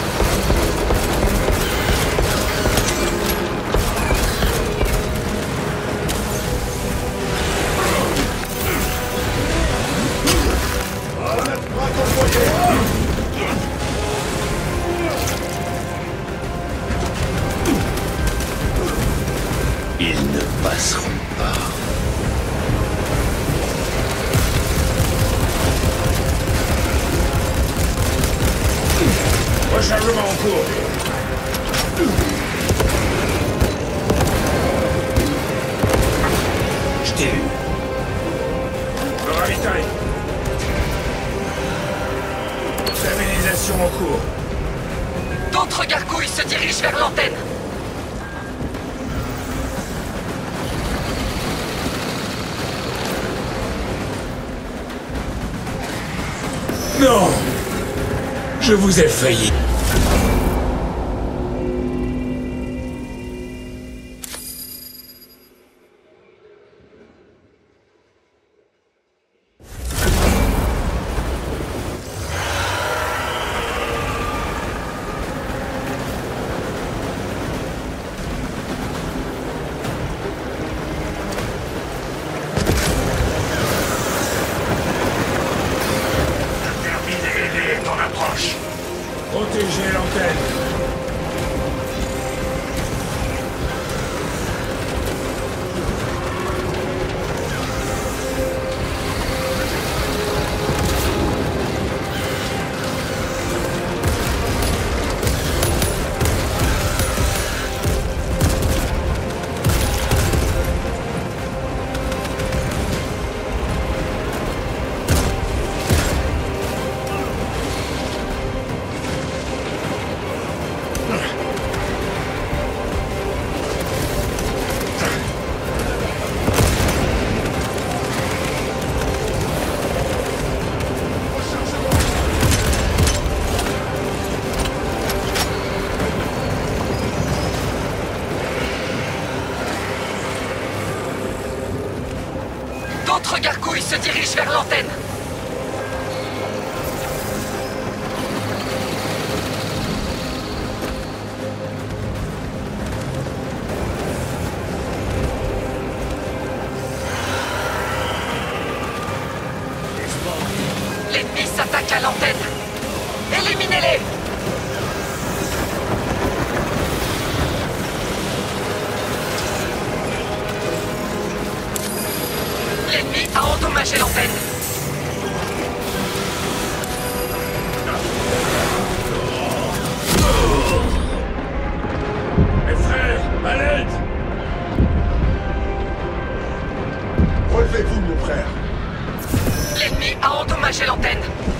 Ils ne passeront pas. Rechargement en cours. Je t'ai eu. Le ravitaille. Stabilisation en cours. D'autres gargouilles se dirigent vers l'antenne. Non! Je vous ai failli. gargouilles se dirigent vers l'antenne. L'ennemi s'attaque à l'antenne. Éliminez-les! L'ennemi a endommagé l'antenne. Mes frères, à l'aide! Relevez-vous, mon frère. L'ennemi a endommagé l'antenne.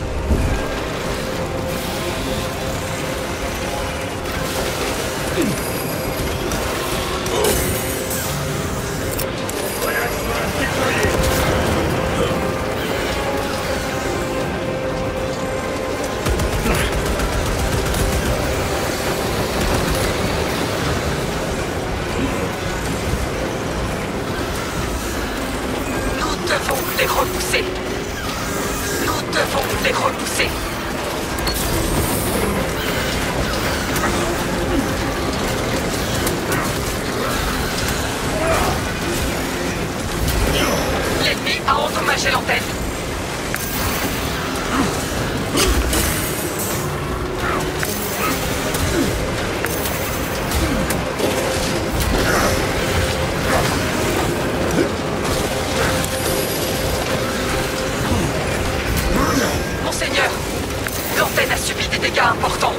Nous devons les repousser. Nous devons les repousser. L'ennemi a endommagé l'antenne. Monseigneur, l'antenne a subi des dégâts importants.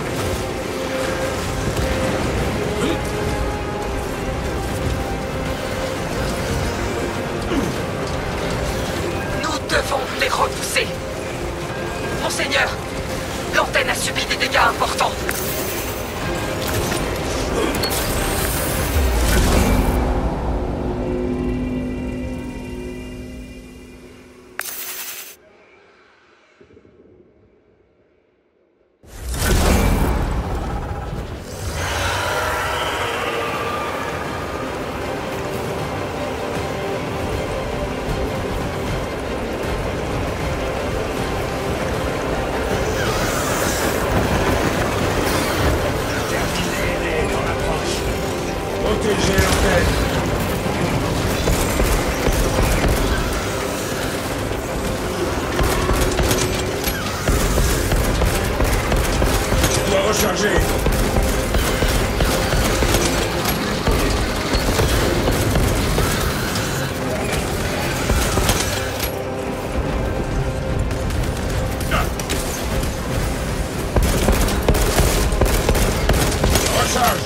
Nous devons les repousser. Monseigneur, l'antenne a subi des dégâts importants. Protégez l'antenne. Je dois recharger. Recharge.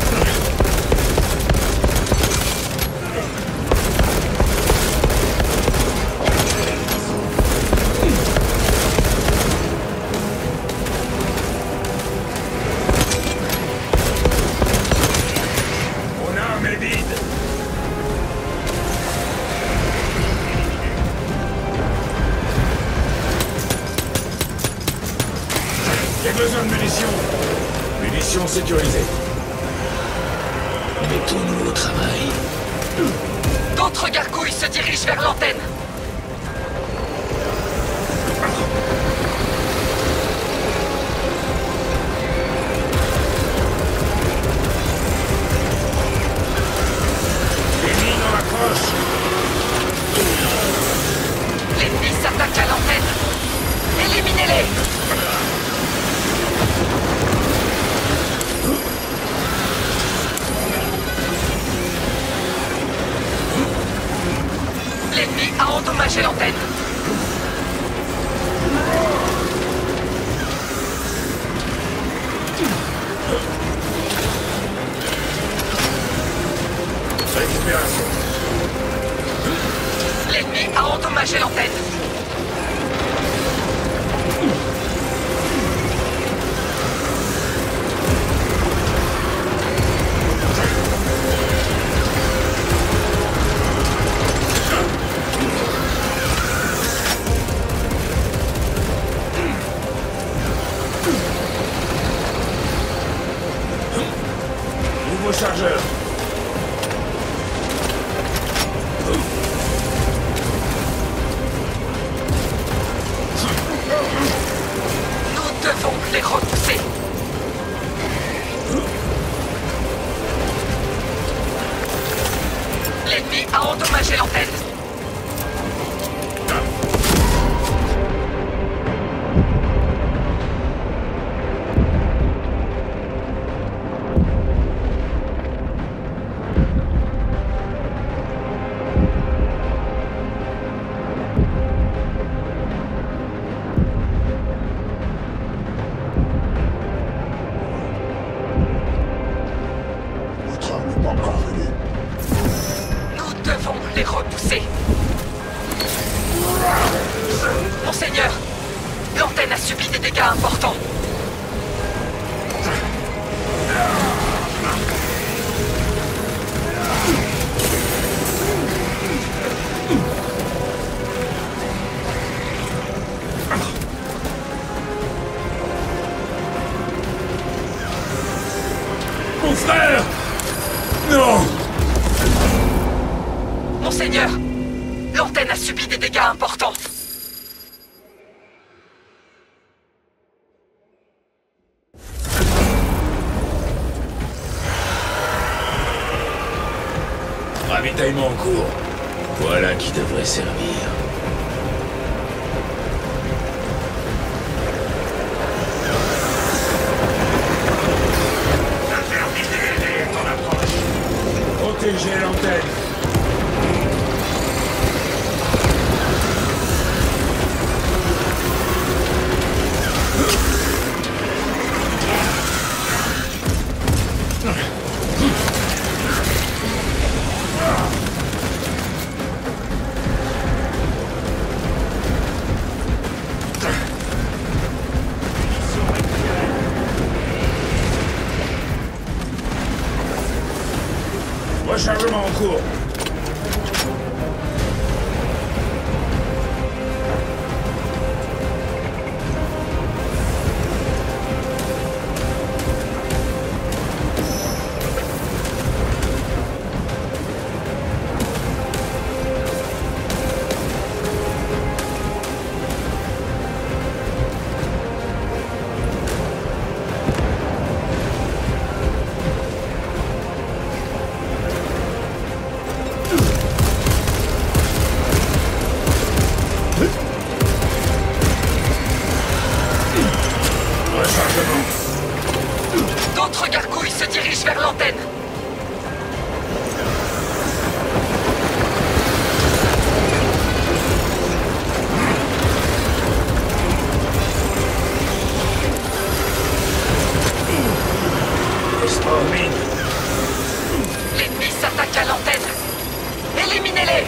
Mon arme est vide. J'ai besoin de munitions. Munitions sécurisées. Mettons-nous au travail. D'autres gargouilles se dirigent vers l'antenne. Les mines en approche. L'ennemi s'attaque à l'antenne. Éliminez-les! L'ennemi a endommagé l'antenne. Récupération. L'ennemi a endommagé l'antenne. Nouveau chargeur. devons les repousser. L'ennemi a endommagé l'antenne. Les repousser. Monseigneur, l'antenne a subi des dégâts importants. Mon frère! Non! Monseigneur, l'antenne a subi des dégâts importants. Ravitaillement en cours. Voilà qui devrait servir. Protégez l'antenne. Rechargement en cours. D'autres gargouilles se dirigent vers l'antenne. L'ennemi s'attaque à l'antenne. Éliminez-les!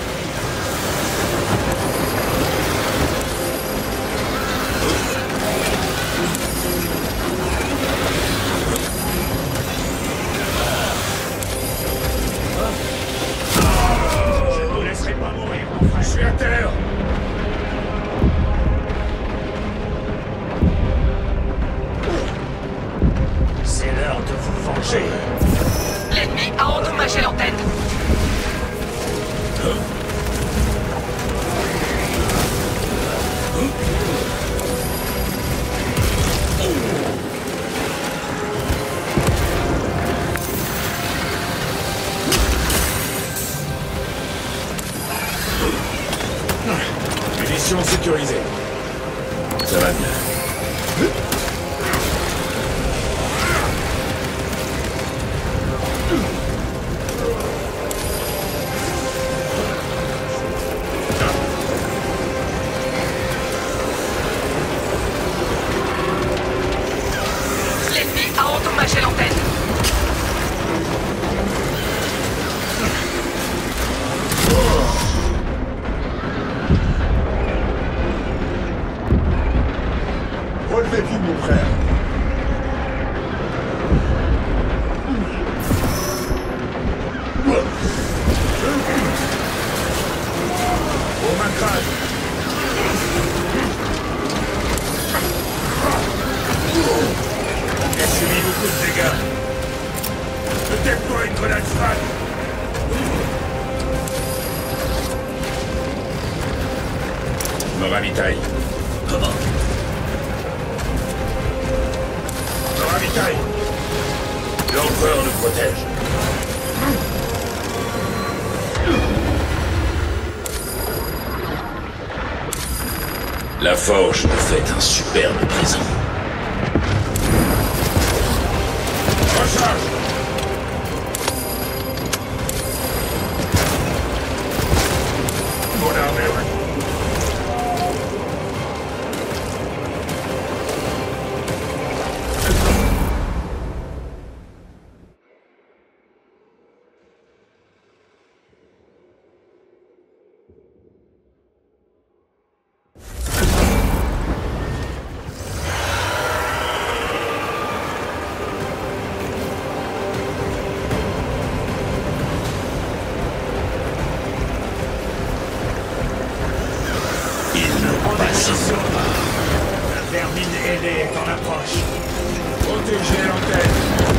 Je suis à terre. C'est l'heure de vous venger. L'ennemi a endommagé l'antenne. Munitions sécurisées. Ça va bien. L'ennemi a endommagé l'antenne. Relevez-vous, mon frère. Au main crâne. J'ai subi beaucoup de dégâts. Peut-être une grenade fan. Me ravitaille. Comment? ravitaille. L'empereur nous protège. La forge nous fait un superbe présent. Recharge! Mon armure. La vermine ailée est en approche. Protégez l'antenne.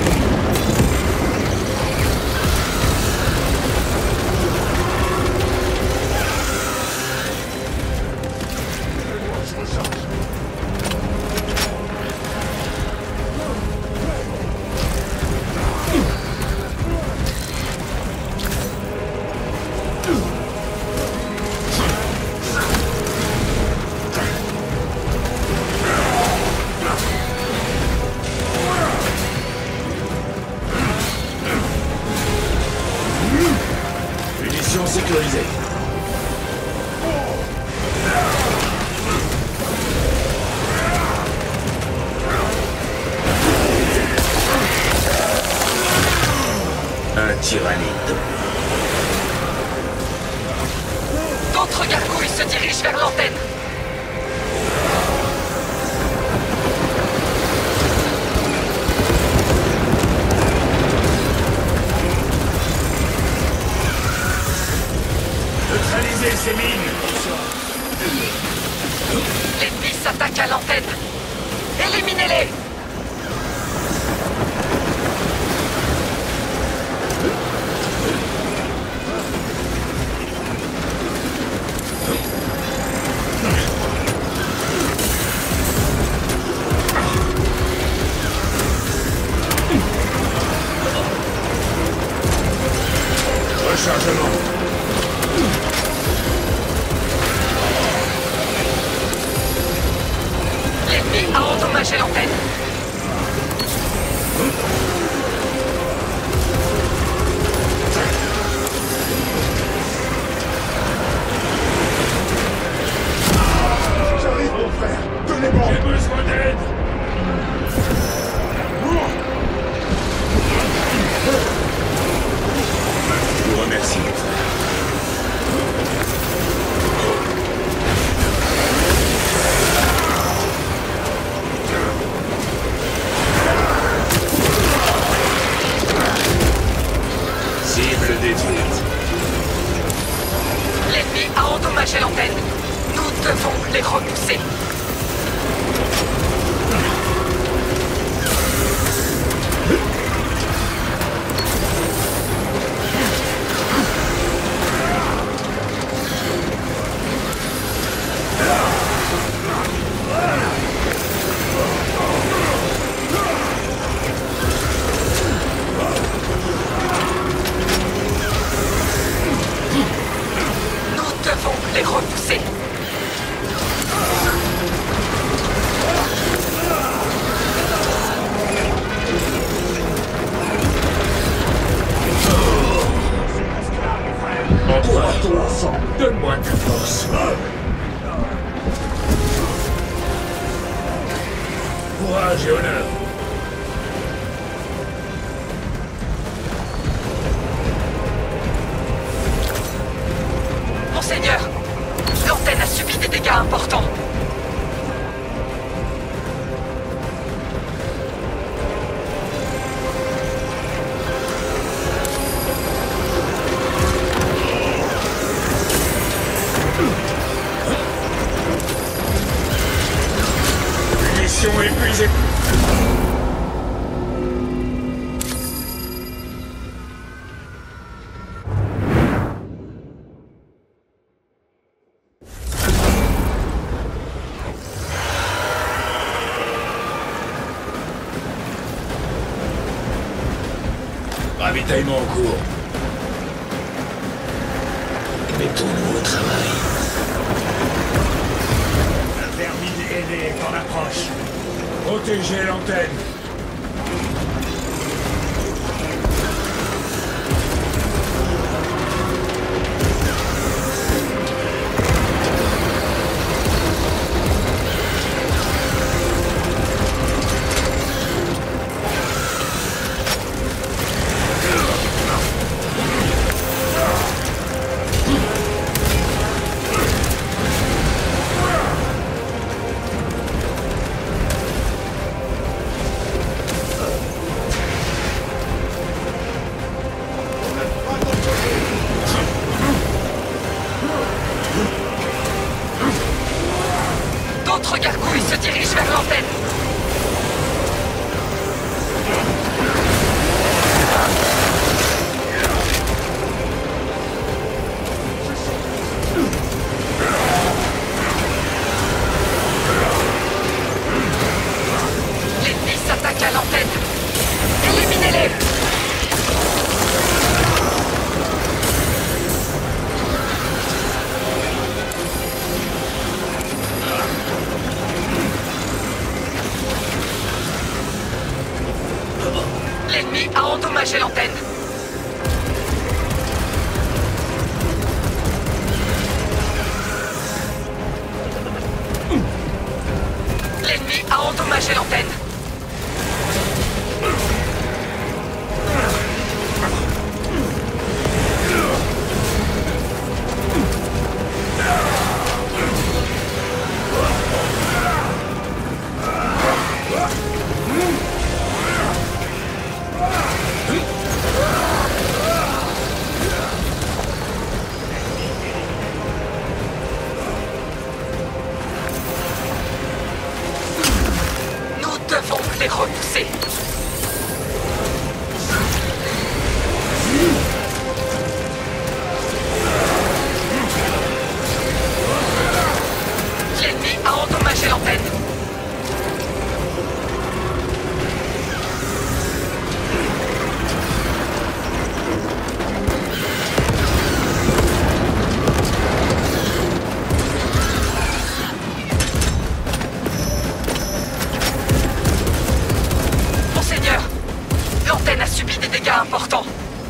Munitions sécurisées. Un tyrannide. D'autres gargouilles se dirigent vers l'antenne. Neutralisez ces mines. L'ennemi s'attaque à l'antenne. Éliminez-les! Rechargement. L'ennemi a endommagé l'antenne. J'arrive, mon frère. Donnez-moi. J'ai besoin d'aide. Je vous remercie, mon frère. Cible détruite. L'ennemi a endommagé l'antenne. Nous devons les repousser. Nous devons les repousser. Empereur, donne-moi ta force. Courage et honneur. Monseigneur, l'antenne a subi des dégâts importants. Munitions épuisées. Ravitaillement en cours. Mettons-nous au travail. Le vermine ailé est en approche. Protégez l'antenne. D'autres gargouilles se dirigent vers l'antenne. L'ennemi s'attaque à l'antenne. Éliminez-les! L'ennemi a endommagé l'antenne. L'ennemi a endommagé l'antenne. Nous devons les repousser. L'ennemi a endommagé l'antenne. Monseigneur, l'antenne a subi des dégâts importants.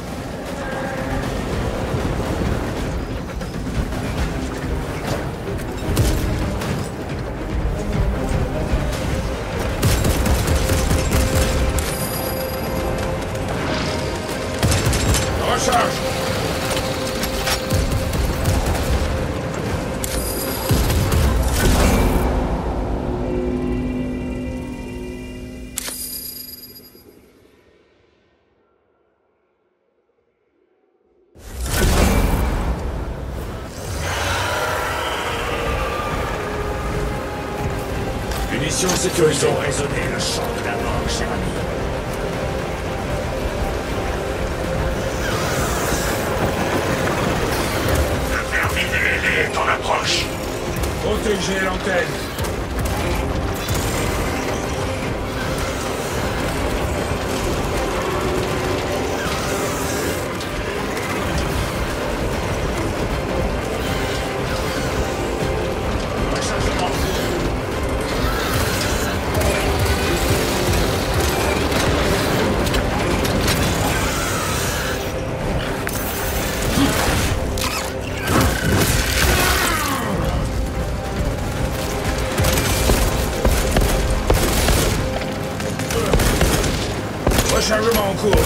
Recharge. Munitions sécurisées. Faisons résonner le chant de la mort, cher ami. Le vermine ailé est en approche. Protégez l'antenne. Rechargement. Rechargement en cours.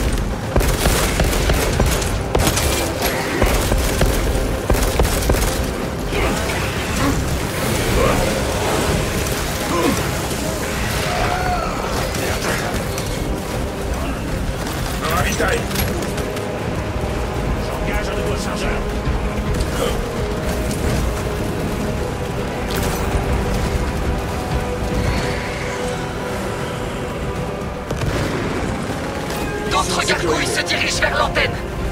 Ravitaille. J'engage un nouveau chargeur. D'autres gargouilles se dirigent vers l'antenne.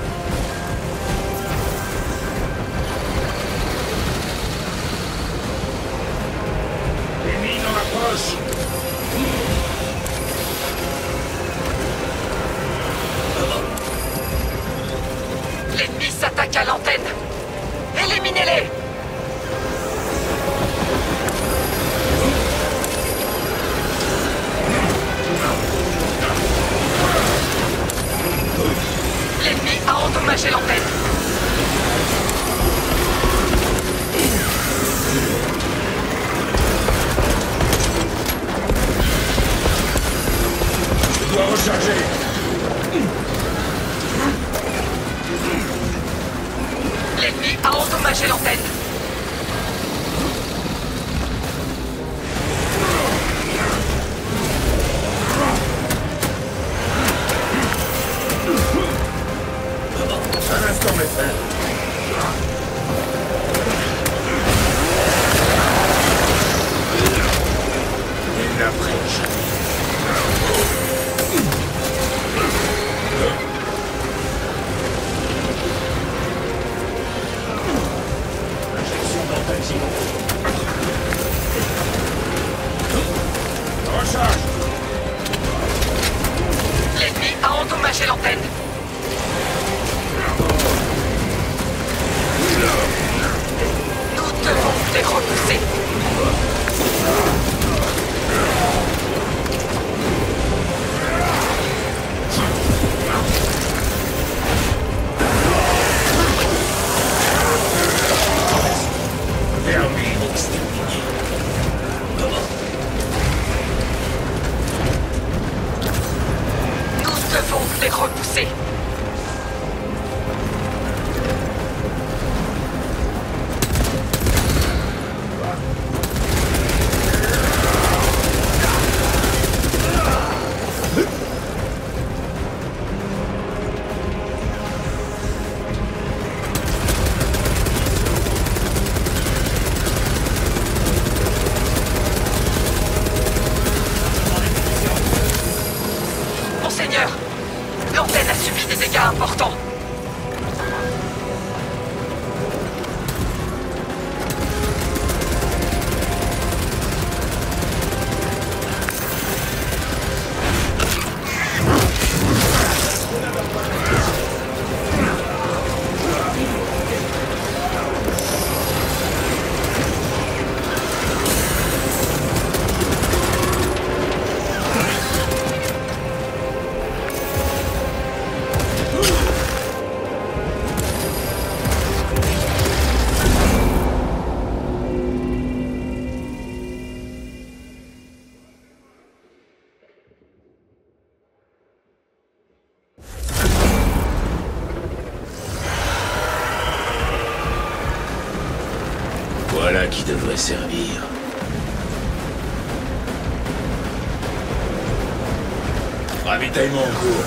Les mines en approche. l'antenne. Éliminez-les. L'ennemi a endommagé l'antenne. Je dois recharger. L'ennemi a endommagé l'antenne. Un instant, mes frères. Il n'approche. Injection d'antenne. Recharge. L'ennemi a endommagé l'antenne. Nous devons les repousser. Termine exterminé. Nous devons les repousser. Monseigneur, l'antenne a subi des dégâts importants. Voilà qui devrait servir. Ravitaillement en cours.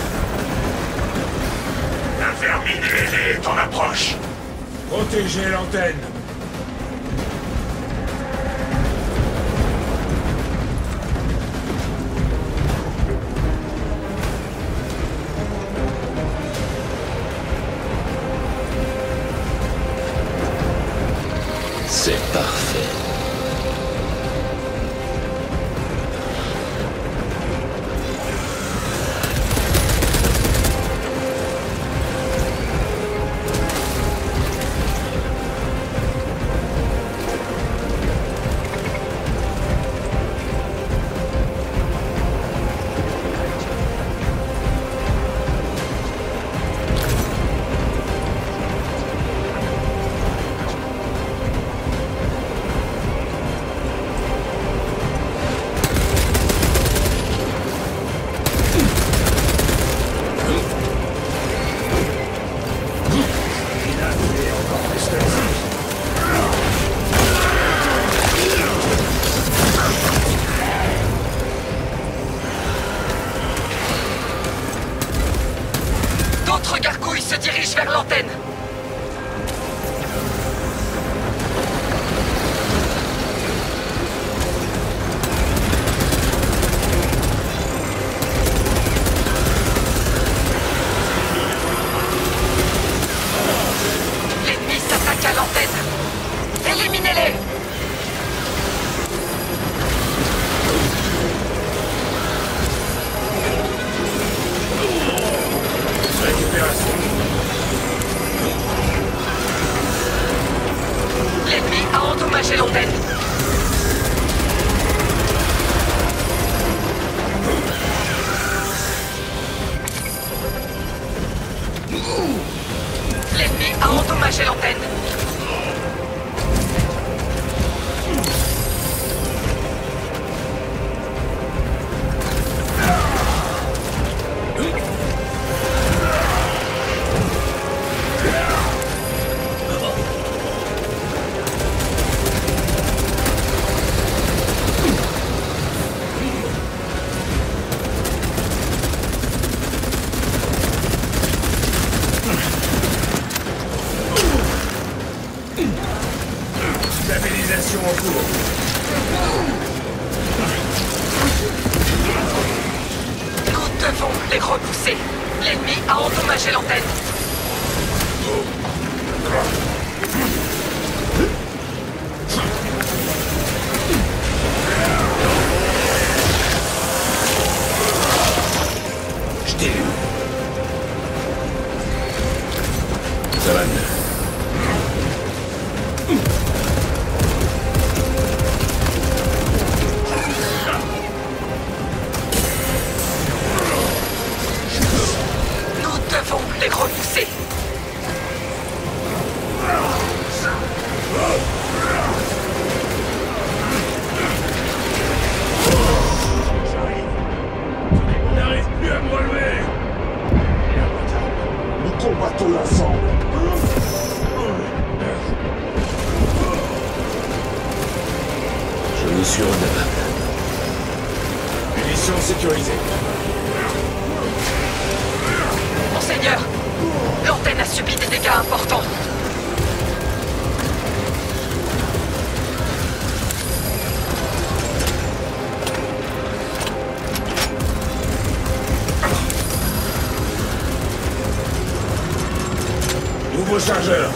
L'inverminé est en approche. Protégez l'antenne. C'est parfait. D'autres gargouilles se dirigent vers l'antenne. L'ennemi s'attaque à l'antenne. Éliminez-les. Récupération. L'ennemi a endommagé l'antenne. Stabilisation en cours. Nous devons les repousser. L'ennemi a endommagé l'antenne. Je t'ai eu. Ça va mieux. Nous devons les repousser. On n'arrive plus à me relever. Nous combattons ensemble. Je vous suis redevable. Munitions sécurisées. Monseigneur, l'antenne a subi des dégâts importants. Nouveau chargeur.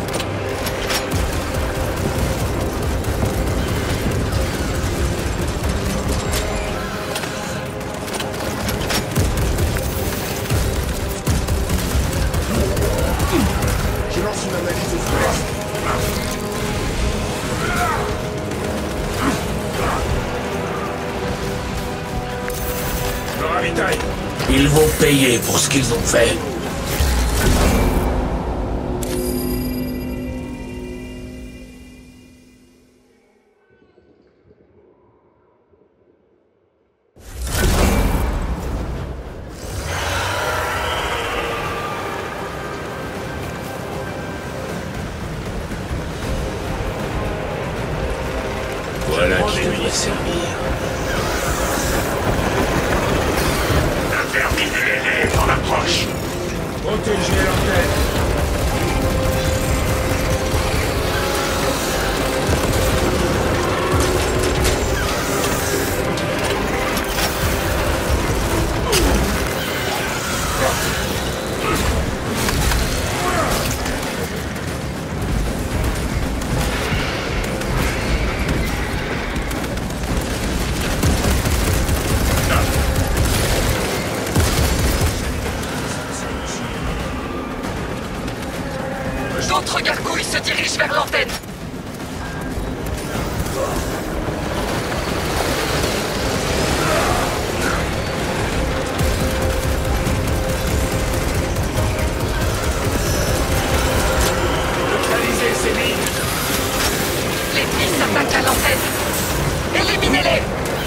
Je lance une analyse au stress. Je me ravitaille. Ils vont payer pour ce qu'ils ont fait. Voilà qui devrait servir. Terminez-les dans l'approche. Protégez l'antenne. D'autres gargouilles se dirigent vers l'antenne. Neutralisez ces mines. L'ennemi s'attaque à l'antenne. Éliminez-les.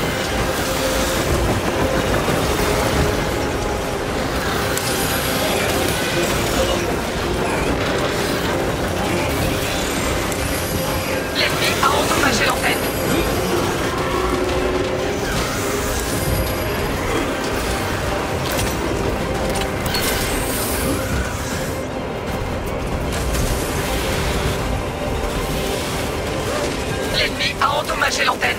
L'ennemi a endommagé l'antenne. L'ennemi a endommagé l'antenne.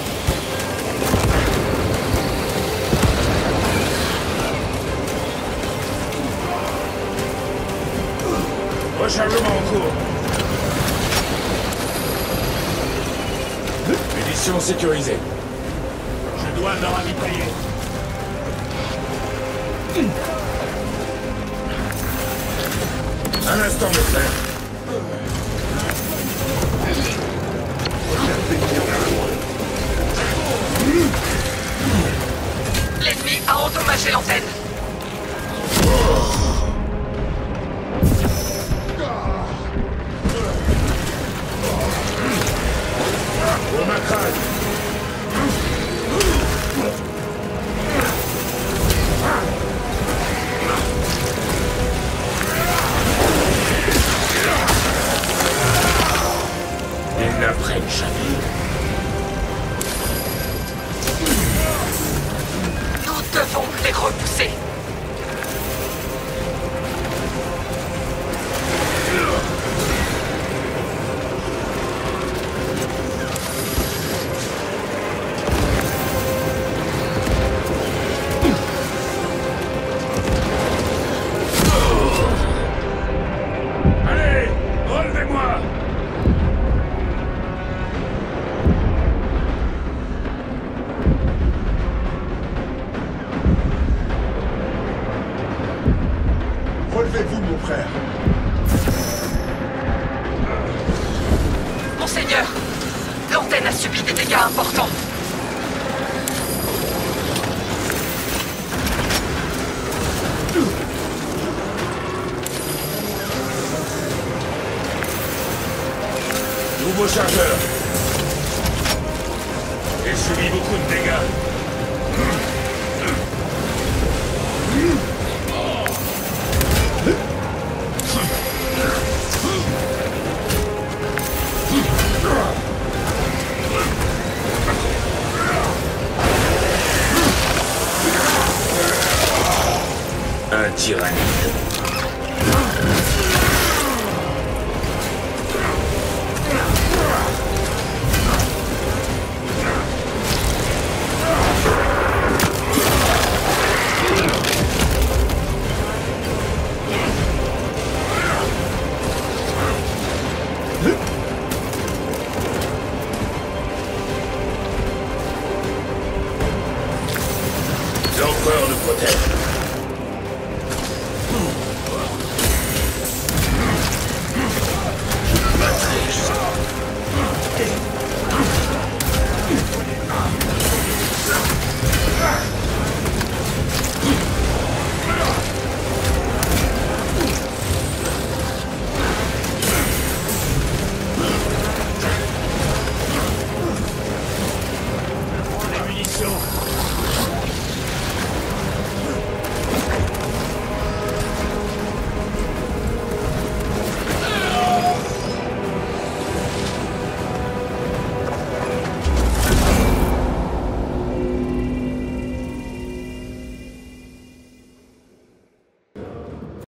Rechargement en cours. Munitions sécurisées. Je dois me ravitailler. Un instant, mes frères. L'ennemi a endommagé l'antenne. comme jamais. Nous devons les repousser. Allez, relevez-moi! Relevez-vous, mon frère. Monseigneur, l'antenne a subi des dégâts importants. Nouveau chargeur. J'ai subi beaucoup de dégâts. Un tyrannide.